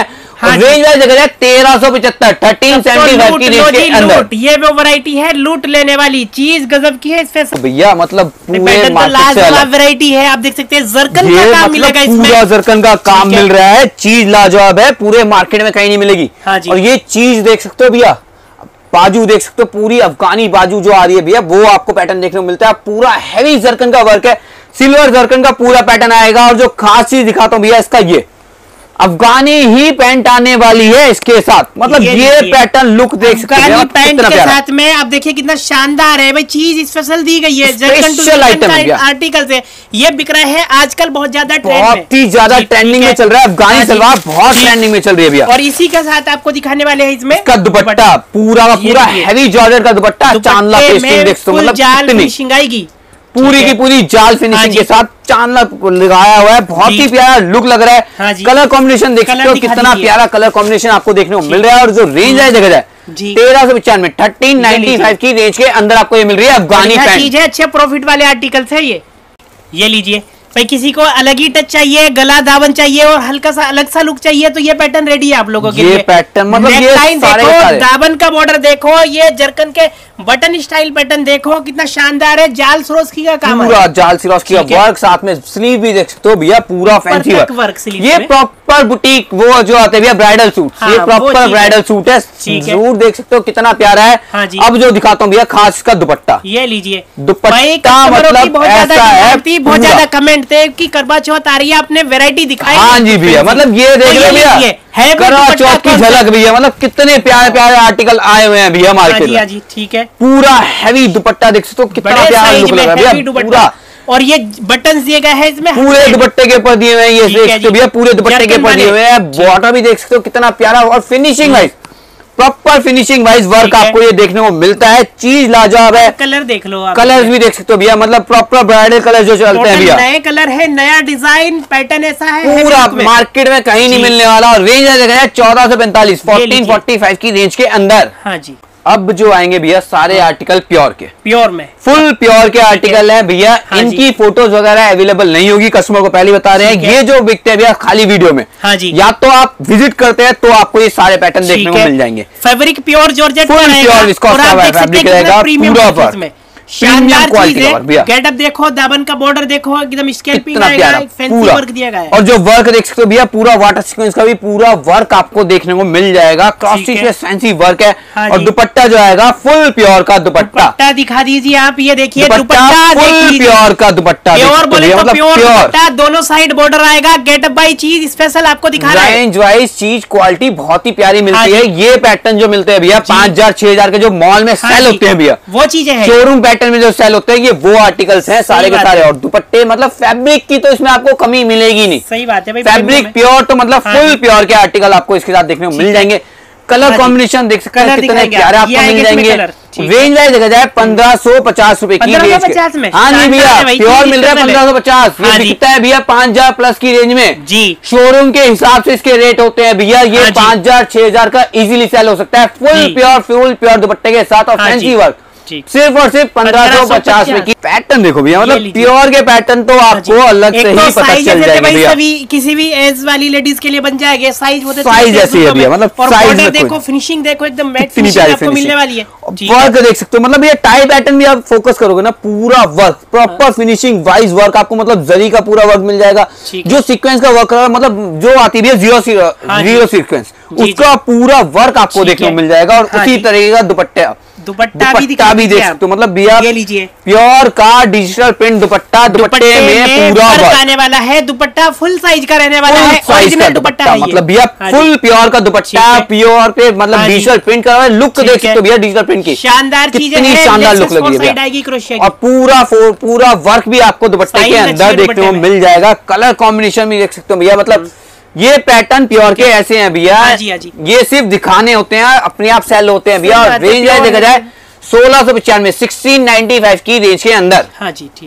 रेंज वाइज देखा जाए 1375 1375 की रेंज के अंदर ये वो वैरायटी है लूट लेने वाली चीज, गजब की है इसमें भैया। मतलब पूरे मार्केट से अलग वैरायटी है, आप देख सकते हैं जरकन का काम मिलेगा इसमें, पूरा जरकन का काम मिल रहा है, चीज लाजवाब है, पूरे मार्केट में कहीं नहीं मिलेगी। और ये चीज देख सकते हो भैया, बाजू देख सकते हो, पूरी अफगानी बाजू जो आ रही है भैया, वो आपको पैटर्न देखने को मिलता है। पूरा हैवी जरकन का वर्क है, सिल्वर जरकन का पूरा पैटर्न आएगा। और जो खास चीज दिखाता हूं भैया इसका, ये अफगानी ही पैंट आने वाली है इसके साथ। मतलब ये पैटर्न लुक देख सकते हैं, अफगानी पैंट के साथ में आप देखिए कितना शानदार है भाई, चीज स्पेशल दी गई है, स्पेशल आइटम आर्टिकल से ये बिक रहा है आजकल बहुत ज्यादा, बहुत ही ज्यादा ट्रेंडिंग में चल रहा है। अफगानी सलवार बहुत ट्रेंडिंग में चल रही है भैया। और इसी के साथ आपको दिखाने वाले हैं इसमें इसका दुपट्टा, पूरा का पूरा हैवी जॉर्जेट का दुपट्टा, चांदला पेस्टिंग देख सकते हो, मतलब फिनिशिंग आएगी पूरी की पूरी जाल फिनिशिंग के साथ चांदला लगाया हुआ है, बहुत ही प्यारा लुक लग रहा है। कलर कॉम्बिनेशन देख सकते हो, कितना प्यारा कलर कॉम्बिनेशन आपको देखने को मिल रहा है। और जो रेंज है देखा जाए 1395 1395 की रेंज के अंदर आपको ये मिल रही है अफगानी पैंट। चीज है, अच्छे प्रॉफिट वाले आर्टिकल्स है ये लीजिए भाई। किसी को अलग ही टच चाहिए, गला दामन चाहिए और हल्का सा अलग सा लुक चाहिए तो ये पैटर्न रेडी है आप लोगों के लिए। पैटर्न मतलब ये सारे देखो, दामन का बॉर्डर देखो, ये जरकन के बटन स्टाइल पैटर्न देखो कितना शानदार है, जाल सिरोस्की का काम है, पूरा जाल सिरोस्की का वर्क, साथ में स्लीव भी देख सकते हो भैया, पूरा फैंसी वर्क। ये प्रॉपर बुटीक वो जो आते हैं भैया ब्राइडल सूट, ये प्रॉपर ब्राइडल सूट है। सूट देख सकते हो कितना प्यारा है। अब जो दिखाता हूँ भैया खास का दुपट्टा, ये लीजिए दुपट्टा, मतलब ऐसा है, बहुत ज्यादा कमेंट थे कि करवा चौथ आ रही है, आपने वैरायटी दिखाई। हाँ जी भैया, मतलब ये देख लो भैया करवा चौथ की झलक भैया, मतलब कितने प्यारे प्यारे आर्टिकल आए हुए हैं भैया मार्केट में। ठीक है, पूरा हैवी दुपट्टा देख सकते हो, कितना प्यारा लुक लग रहा है भैया पूरा। और ये बटन दिए गए हैं इसमें, पूरे दुपट्टे के ऊपर दिए हुए हैं, ये देख सकते हो भैया पूरे दुपट्टे के ऊपर दिए हुए हैं। बॉर्डर भी देख सकते हो कितना प्यारा, और finishing wise proper finishing wise work आपको ये देखने को मिलता है। चीज लाजवाब है, कलर देख लो आप, कलर्स भी देख सकते हो भैया, मतलब प्रॉपर ब्राइडल कलर जो चलते हैं भैया, नए कलर है, नया डिजाइन पैटर्न ऐसा है पूरा मार्केट में कहीं नहीं मिलने वाला। और रेंज है देखा जाए 1445 1445 की रेंज के अंदर। हाँ जी। अब जो आएंगे भैया सारे आर्टिकल प्योर के, प्योर में फुल प्योर के आर्टिकल हैं भैया। इनकी फोटोज वगैरह अवेलेबल नहीं होगी, कस्टमर को पहले बता रहे हैं। ये जो बिकते हैं भैया खाली वीडियो में, हाँ जी, या तो आप विजिट करते हैं तो आपको ये सारे पैटर्न देखने को मिल जाएंगे। Fabric pure georgette, full pure viscose fabric रहेगा पूरा पर, शानदार चीज है। गेटअप देखो, दामन का बॉर्डर देखो, एकदम स्कैल्पिंग आएगा, फैंसी वर्क दिया गया है। और जो वर्क देख सकते हो भैया पूरा वाटर सीक्वेंस का भी पूरा वर्क आपको देखने को मिल जाएगा। क्रॉस स्टिच में फैंसी वर्क है। और दुपट्टा जो आएगा फुल प्योर का दुपट्टा दिखा दीजिए आप, ये देखिए दुपट्टा फुल प्योर का दुपट्टा, प्योर बोले तो प्योर दुपट्टा, दोनों साइड बॉर्डर आएगा। गेटअप बाई चीज स्पेशल आपको दिखा रहा है, रेंज वाइज चीज क्वालिटी बहुत ही प्यारी मिलती है। ये पैटर्न जो मिलते हैं भैया 5000 6000 के जो मॉल में सेल होते हैं भैया, वो चीजें हैं। शोरूम पैटर्न में जो सेल होते हैं ये वो आर्टिकल्स हैं सारे के सारे। और दुपट्टे मतलब फैब्रिक की तो इसमें आपको कमी मिलेगी नहीं, सही बात है भाई, फैब्रिक प्योर तो मतलब फुल प्योर के आर्टिकल आपको इसके साथ देखने को मिल जाएंगे। कलर कॉम्बिनेशन देख सकते हैं कितने प्यारे आपको मिल जाएंगे। रेंज वाइज देखा जाए 1550 रुपए की रेंज में। हाँ जी भैया, प्योर मिल रहा है 1550। ये बिकता है भैया 5000 प्लस की रेंज में जी। शोरूम के हिसाब से इसके रेट होते हैं भैया, ये 5000 6000 का इजीली सेल होता है। फुल प्योर दुपट्टे के साथ और फैंसी वर्क, सिर्फ और सिर्फ 1550 रुपए की। पैटर्न देखो भैया, मतलब प्योर के पैटर्न तो आपको अलग से ही पता चल जाएगा भैया। किसी भी एज वाली लेडीज के लिए बन जाएगा, साइज होते साइज ऐसी है भैया, मतलब साइज देखो, फिनिशिंग देखो, एकदम मैट फिनिशिंग आपको मिलने वाली है। वर्क देख सकते हो, मतलब ये टाई पैटर्न भी आप फोकस करोगे ना, पूरा work proper finishing wise work आपको, मतलब जरी का पूरा वर्क मिल जाएगा। जो सीक्वेंस का वर्क मतलब जो आती है जीरो सीक्वेंस, उसका पूरा वर्क आपको देखने को मिल जाएगा। और उसी तरीके का दुपट्टा भी देख सकते हो, मतलब भैया लीजिए प्योर का डिजिटल प्रिंट दुपट्टा, दुपट्टे में पूरा वर्क आने वाला है। दुपट्टा फुल साइज का रहने वाला है, ओरिजिनल दुपट्टा, मतलब भैया फुल प्योर का दुपट्टा, प्योर पे मतलब डिजिटल प्रिंट का लुक देख सकते हो भैया, डिजिटल प्रिंट की शानदार चीज है, शानदार लुक लगी है। और पूरा वर्क भी आपको दुपट्टे के अंदर देखने को मिल जाएगा। कलर कॉम्बिनेशन भी देख सकते हो भैया, मतलब ये पैटर्न प्योर के ऐसे हैं भैया, ये सिर्फ दिखाने होते हैं, अपने आप सेल होते हैं भैया। और रेंज देखा जाए 1695 1695 की रेंज के अंदर। हाँ जी, ठीक।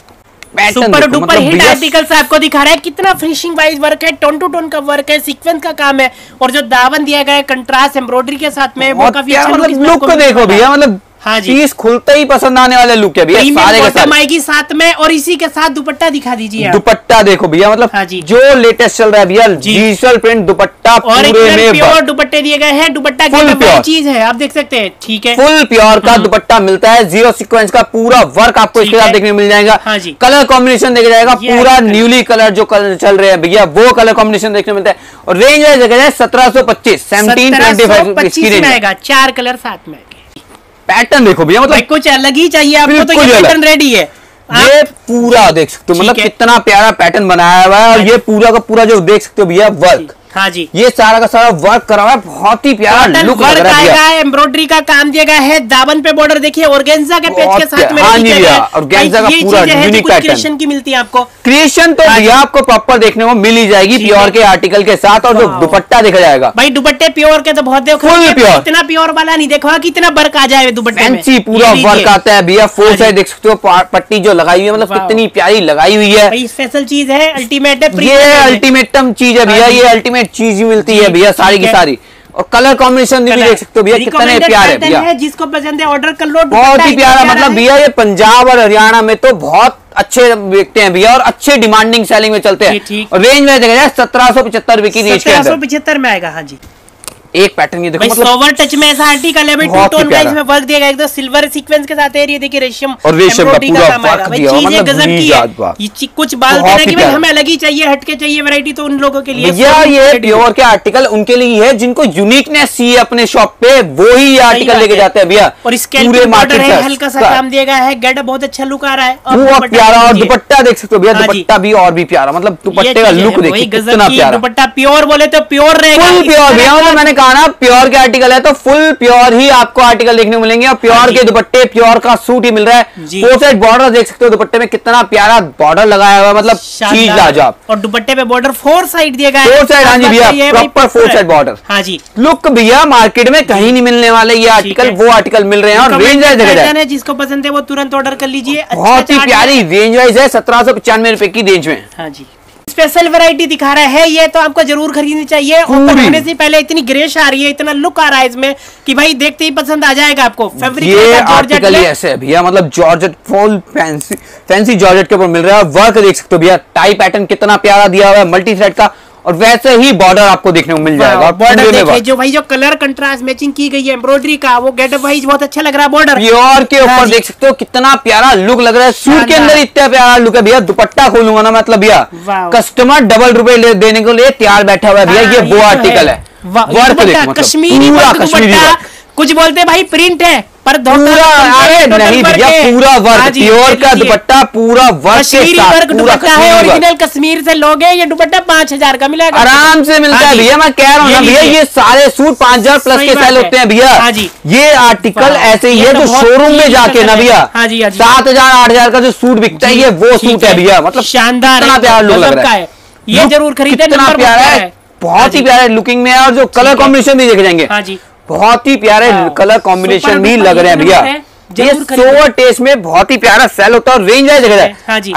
सुपर डुपर हिट आर्टिकल्स आपको दिखा रहा है, कितना फिनिशिंग वाइज वर्क है, टोन टू टोन का वर्क है, सीक्वेंस का काम है। और जो दामन दिया गया है कंट्रास्ट एम्ब्रॉयडरी के साथ में, वो काफी अच्छा लुक को देखो भैया, मतलब हाँ जी, पीस खुलते ही पसंद आने वाले लुक है भैया, सारे के सारे आएगी साथ में। और इसी के साथ दुपट्टा दिखा दीजिए, दुपट्टा देखो भैया, मतलब हाँ जी, जो लेटेस्ट चल रहा है भैया, डिजिटल प्रिंट दुपट्टा, और पूरे प्योर दुपट्टे दिए गए हैं। दुपट्टा फुल प्योर चीज है, आप देख सकते हैं, ठीक है, फुल प्योर का दुपट्टा मिलता है, जीरो सीक्वेंस का पूरा वर्क आपको इसके साथ देखने मिल जाएगा। हाँ जी, कलर कॉम्बिनेशन देखा जाएगा, पूरा न्यूली कलर जो कलर चल रहे हैं भैया, वो कलर कॉम्बिनेशन देखने मिलता है। और रेंज देखा जाए 1725, 1725 आएगा, 4 कलर साथ में। पैटर्न देखो भैया, मतलब कुछ अलग ही चाहिए आपको, तो ये पैटर्न रेडी है। ये पूरा देख सकते हो, मतलब कितना प्यारा पैटर्न बनाया हुआ है, और ये पूरा का पूरा जो देख सकते हो भैया वर्क, हाँ जी, ये सारा का सारा वर्क करा हुआ है, बहुत ही प्यारा लुक लग रहा है। एम्ब्रॉयडरी का काम दिया गया है, दामन पे बॉर्डर देखिए, ऑर्गेन्जा के पेज के साथ में, हाँ जी भैया, ऑर्गेन्जा का पूरा यूनिक पैटर्न क्रिएशन की मिलती है आपको। क्रिएशन तो भैया आपको प्रॉपर देखने को मिल ही जाएगी प्योर के आर्टिकल के साथ, और जो दुपट्टा देखा जाएगा भाई, दुपट्टे प्योर के तो बहुत देखो, फुल प्योर, इतना प्योर वाला नहीं देखो कितना वर्क आ जाए दुपट्टे में, पूरा वर्क आता है भैया। फोर साइड देख सकते हो, पट्टी जो लगाई हुई है, मतलब कितनी प्यारी लगाई हुई है, स्पेशल चीज है, अल्टीमेट है, ये अल्टीमेटम चीज है भैया, ये अल्टीमेट चीज मिलती है भैया सारी की सारी। और कलर कॉम्बिनेशन भी देख सकते हो भैया, कितने प्यारे भैया, जिसको पसंद है ऑर्डर कर लो, बहुत ही प्यारा। मतलब भैया ये पंजाब और हरियाणा में तो बहुत अच्छे बिकते हैं भैया, और अच्छे डिमांडिंग सेलिंग में चलते हैं। और रेंज में देखा जाए 1775 रुपए की रेंज के अंदर, 1775 में आएगा। हाँ जी, एक पैटर्न ये देखो, मतलब सोवर टच में ऐसा आर्टिकल है भाई, टू टोन का इसमें वर्क दिया गया, एकदम सिल्वर सीक्वेंस के साथ है। ये देखिए रेशम और रेशम का पूरा वर्क दिया हुआ, मतलब गजब की है। ये कुछ बाल देना कि भाई हमें अलग ही चाहिए, हटके चाहिए वैरायटी, तो उन लोगों के लिए भैया ये प्योर के आर्टिकल उनके लिए है जिनको यूनिकनेस चाहिए अपने शॉप पे, वो ही आर्टिकल लेके जाते हैं भैया। और पूरे बॉर्डर है, हल्का सा काम दिया गया है, गेट बहुत अच्छा लुक आ रहा है, बहुत प्यारा। और दुपट्टा देख सकते हो भैया, दुपट्टा भी और भी प्यारा, मतलब दुपट्टे का लुक देखिए कितना प्यारा। दुपट्टा प्योर बोले तो प्योर रहेगा, फुल प्योर भैया, मतलब मैंने कहा ना प्योर आर्टिकल है तो फुल प्योर ही आपको आर्टिकल देखने को मिलेंगे, और प्योर के दुपट्टे, प्योर का सूट ही मिल रहा है। फोर साइड बॉर्डर देख सकते हो, दुपट्टे में कितना प्यारा बॉर्डर लगाया हुआ है, मतलब चीज लाजवाब। और दुपट्टे पे बॉर्डर 4 साइड दिया गया है, 4 साइड, हाँ जी भैया, प्रॉपर 4 साइड बॉर्डर। हाँ जी, लुक भैया मार्केट में कहीं नहीं मिलने वाले ये आर्टिकल, वो आर्टिकल मिल रहे हैं। और रेंज वाइज देखा जाए, जिसको पसंद है वो तुरंत ऑर्डर कर लीजिए, बहुत ही प्यारी रेंज वाइज है, 1795 रुपए की रेंज में। हाँ जी, स्पेशल वैरायटी दिखा रहा है, ये तो आपको जरूर खरीदनी चाहिए। ओपन होने से पहले इतनी ग्रेश आ रही है, इतना लुक आ रहा है इसमें कि भाई देखते ही पसंद आ जाएगा आपको। फैब्रिक ये आर्टिकल ऐसे है भैया, मतलब जॉर्जेट, फुल फैंसी जॉर्जेट के ऊपर मिल रहा है। वर्क देख सकते हो भैया, टाई पैटर्न कितना प्यारा दिया हुआ है, मल्टी थ्रेड का, और वैसे ही बॉर्डर आपको देखने को मिल जाएगा। बॉर्डर देखिए, जो भाई जो कलर कंट्रास्ट मैचिंग की गई है एम्ब्रॉयडरी का, वो गेटअप वाइज बहुत अच्छा लग रहा है। बॉर्डर प्योर के ऊपर देख सकते हो कितना प्यारा लुक लग रहा है, सूट के अंदर इतना प्यारा लुक है भैया। दुपट्टा खोलूंगा ना, मतलब भैया कस्टमर डबल रुपए देने के लिए तैयार बैठा हुआ है भैया। ये वो आर्टिकल है, वर्क देखो, कश्मीरी दुपट्टा, कुछ बोलते हैं भाई प्रिंट है पर पूरा, अरे नहीं भैया, पूरा वर्क, प्योर का दुपट्टा, पूरा वर्क के साथ, वर्क दुपट्टा है, ओरिजिनल कश्मीर से लोगे। ये दुपट्टा 5000 का मिलेगा, आराम से मिलता है भैया। मैं कह रहा हूँ ना भैया, ये सारे सूट 5000 प्लस के सेल होते हैं भैया। ये आर्टिकल ऐसे ही है जो शोरूम में जाके ना भैया 7000 8000 का जो सूट बिकता है, ये वो सूट है भैया। मतलब शानदार, इतना प्यारा लुक लग रहा है, ये जरूर खरीदे, इतना प्यारा है, बहुत ही प्यारा लुकिंग में है। और जो कलर कॉम्बिनेशन भी देखे जाएंगे, बहुत ही प्यारे कलर कॉम्बिनेशन भी लग रहे हैं भैया। ये सोवर टेस्ट में बहुत ही प्यारा सेल होता है। और रेंज है देखा जाए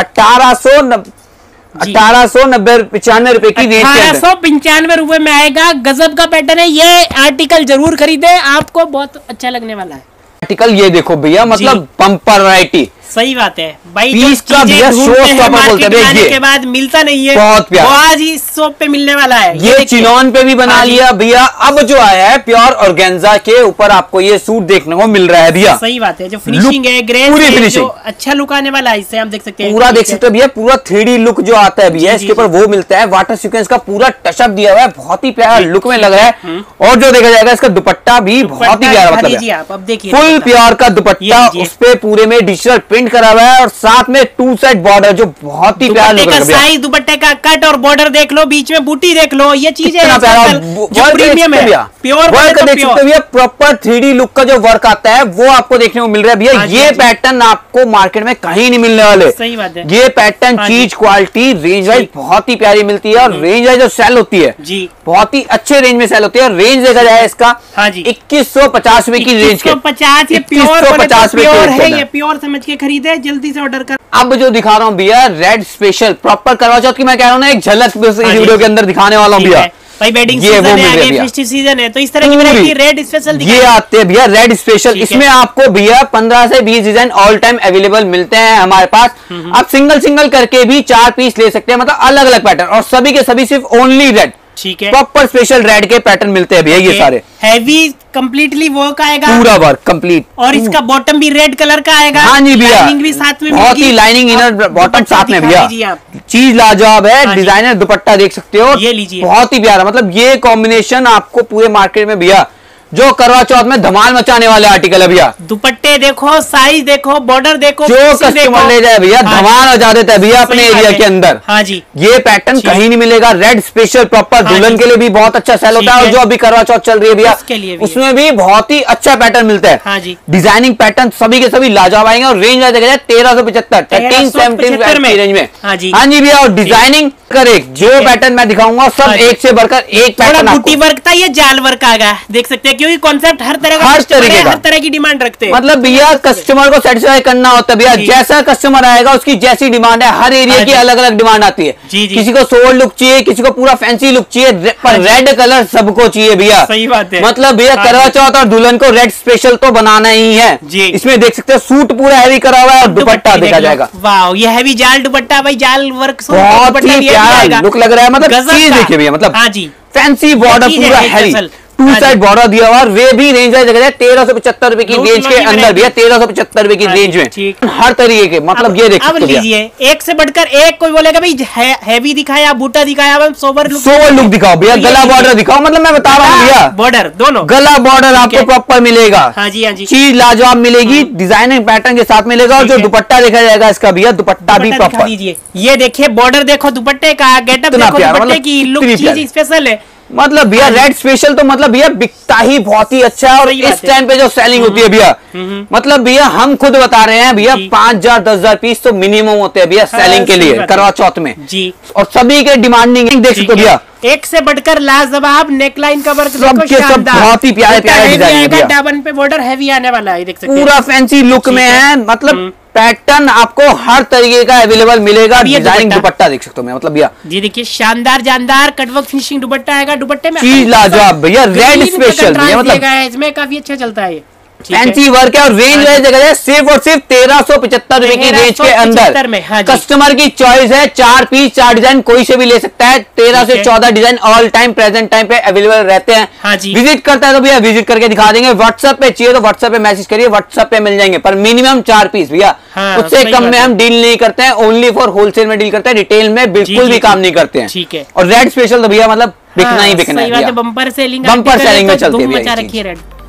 1895 रुपए की रेंज, 1895 रुपए में आएगा। गजब का पैटर्न है, ये आर्टिकल जरूर खरीदे, आपको बहुत अच्छा लगने वाला है। आर्टिकल ये देखो भैया, मतलब बम्पर वैरायटी, सही बात है भाई। पीस का भैया शो स्टॉपर बोलते हैं, के बाद मिलता नहीं है, बहुत प्यारा, वो आज ही शॉप पे मिलने वाला है। ये चिनॉन पे भी बना लिया भैया। अब जो आया है प्योर ऑर्गेन्जा के ऊपर आपको ये सूट देखने को मिल रहा है भैया। सही बात है, जो फिनिशिंग है, ग्रेस पूरी फिनिशिंग, अच्छा लुक आने वाला है, इससे हम देख सकते हैं, पूरा देख सकते हो भैया, पूरा 3D लुक जो आता है भैया, इसके ऊपर वो मिलता है। वाटर सीक्वेंस का पूरा टचअप दिया हुआ है, बहुत ही प्यारा लुक में लग रहा है। और जो देखा जाएगा इसका दुपट्टा भी बहुत ही प्यारा, मतलब फुल प्योर का दुपट्टा, उस पे पूरे में डिजिटल प्रिंट करा हुआ है, और साथ में 2 साइड बॉर्डर जो बहुत ही प्यारा लग रहा है। साइज दुपट्टे का कट और बॉर्डर देख लो, बीच में बूटी देख लो, ये चीजें प्रीमियम है, प्योर वर्क देख सकते हो भैया। प्रॉपर 3D लुक का जो वर्क आता है वो आपको देखने को मिल रहा है भैया। ये पैटर्न आपको मार्केट में कहीं नहीं मिलने वाले, सही बात है। ये पैटर्न चीज क्वालिटी रेंज वाइज बहुत ही प्यारी मिलती है, और रेंज वाइज जो सेल होती है जी बहुत ही अच्छे रेंज में सेल होती है। रेंज देखा जाए इसका 2150 रुपए की रेंज के 50, ये प्योर 50 है, ये प्योर समझ के खरीदे, जल्दी से ऑर्डर कर। अब जो दिखा रहा हूँ भैया रेड स्पेशल प्रॉपर करवा चौथ की, मैं कह रहा हूँ ना एक झलक वीडियो के अंदर दिखाने वाला हूँ भैया। भाई वेडिंग सीजन है, आगे फेस्टिव सीजन है, तो इस तरह की वैरायटी रेड स्पेशल ये आते हैं भैया रेड स्पेशल। इसमें आपको भैया 15 से 20 डिजाइन ऑल टाइम अवेलेबल मिलते हैं हमारे पास। आप सिंगल करके भी 4 पीस ले सकते हैं, मतलब अलग अलग पैटर्न, और सभी के सभी सिर्फ ओनली रेड, ठीक है, प्रॉपर स्पेशल रेड के पैटर्न मिलते हैं भैया। ये सारे हैवी कंप्लीटली वर्क आएगा, पूरा वर्क कंप्लीट, और इसका बॉटम भी रेड कलर का आएगा। हाँ जी भैया, लाइनिंग भी साथ में, बहुत ही लाइनिंग इनर बॉटम साथ में भैया, चीज लाजवाब है। डिजाइनर दुपट्टा देख सकते हो, ये लीजिए, बहुत ही प्यारा। मतलब ये कॉम्बिनेशन आपको पूरे मार्केट में भैया जो करवा चौथ में धमाल मचाने वाले आर्टिकल है भैया। दुपट्टे देखो, साइज देखो, बॉर्डर देखो, जो कस्टमर ले जाए भैया धमाल मचा देता है भैया अपने एरिया के अंदर। हाँ जी, ये पैटर्न कहीं नहीं मिलेगा। रेड स्पेशल प्रॉपर दुल्हन के लिए भी बहुत अच्छा सेल होता है, और जो अभी करवा चौथ चल रही है भैया उसमें भी बहुत ही अच्छा पैटर्न मिलता है। हाँ जी, डिजाइनिंग पैटर्न सभी के सभी लाजवाब आएंगे, और रेंज देखा जाए 1375 1370 रेंज में। हाँ जी भैया, और डिजाइनिंग करे जो पैटर्न मैं दिखाऊंगा सब एक से बढ़कर एक पैटर्न। बूटी वर्क था, ये जाल वर्क आ गया, देख सकते हैं, क्योंकि कॉन्सेप्ट हर तरह का, हर तरह की डिमांड रखते हैं। मतलब भैया कस्टमर को सेटिस्फाई करना होता है भैया, जैसा कस्टमर आएगा उसकी जैसी डिमांड है। हर एरिया की अलग अलग डिमांड आती है। किसी को सोल्ड लुक चाहिए, किसी को पूरा फैंसी लुक चाहिए, पर रेड कलर सबको चाहिए भैया। सही बात है। मतलब भैया करवा चौथ और दुल्हन को रेड स्पेशल तो बनाना ही है। इसमें देख सकते हैं सूट पूरा हैवी करा हुआ है, और दुपट्टा देखा जाएगा, वाह ये हैवी जाल दुपट्टा भाई, जाल वर्क बहुत ही प्यारा लुक लग रहा है। मतलब चीज देखिए भैया, मतलब फैंसी बॉर्डर पूरा हैवी, 2 साइड बॉर्डर दिया हुआ, और वे भी रेंज है 1375 रुपए की रेंज के अंदर भैया, 1375 रुपए की रेंज में हर तरीके के। मतलब ये देख सकते हैं, एक से बढ़कर एक। कोई बोलेगा भाई हैवी दिखाया, बूटा दिखाया, सोबर लुक दिखाओ भैया, गला बॉर्डर दिखाओ। मतलब मैं बता रहा हूँ भैया, बॉर्डर दोनों, गला बॉर्डर आपको प्रॉपर मिलेगा। हाँ जी, हाँ जी, चीज लाजवाब मिलेगी, डिजाइनिंग पैटर्न के साथ मिलेगा, और जो दुपट्टा देखा जाएगा इसका भैया, दुपट्टा भी प्रॉपर। ये देखिए बॉर्डर देखो, दुपट्टे का गेटअप देखो, दुपट्टे की लुक चीज स्पेशल है। मतलब भैया रेड स्पेशल तो मतलब भैया बिकता ही बहुत ही अच्छा है, और इस टाइम पे जो सेलिंग होती है भैया, मतलब भैया हम खुद बता रहे हैं भैया 5000 10,000 पीस तो मिनिमम होते हैं भैया सेलिंग के लिए करवा चौथ में जी। और सभी के डिमांडिंग देख सकते हो भैया, एक से बढ़कर लाजवाब नेकलाइन का वर्क सब बहुत ही प्यारे डिजाइन है। डाबन पे बॉर्डर हैवी आने वाला है, देख सकते पूरा फैंसी लुक में है। मतलब पैटर्न आपको हर तरीके का अवेलेबल मिलेगा। डिजाइनिंग दुपट्टा देख सकते हो मैं, मतलब भैया जी देखिए शानदार जानदार कटवर्क फिनिशिंग दुपट्टा आएगा। दुपट्टे में चीज लाजवाब भैया, रेड स्पेशल मतलब इसमें काफी अच्छा चलता है, फैंसी वर्क है, और रेंज है जगह सिर्फ और सिर्फ 1375 रुपए की रेंज के अंदर। कस्टमर की चॉइस है, 4 पीस 4 डिजाइन कोई से भी ले सकता है। 13 से 14 design all time present time पे अवेलेबल रहते हैं। विजिट करता है तो भैया विजिट करके दिखा देंगे। व्हाट्सएप पे चाहिए तो व्हाट्सएप पे मैसेज करिए, व्हाट्सएप पे मिल जाएंगे, पर मिनिमम 4 पीस भैया, उससे कम में हम डील नहीं करते हैं। ओनली फॉर होलसेल में डील करते हैं, रिटेल में बिल्कुल भी काम नहीं करते हैं। ठीक है, और रेड स्पेशल तो भैया मतलब बिकना ही बिकना है, बम्पर सेलिंग में चलती है।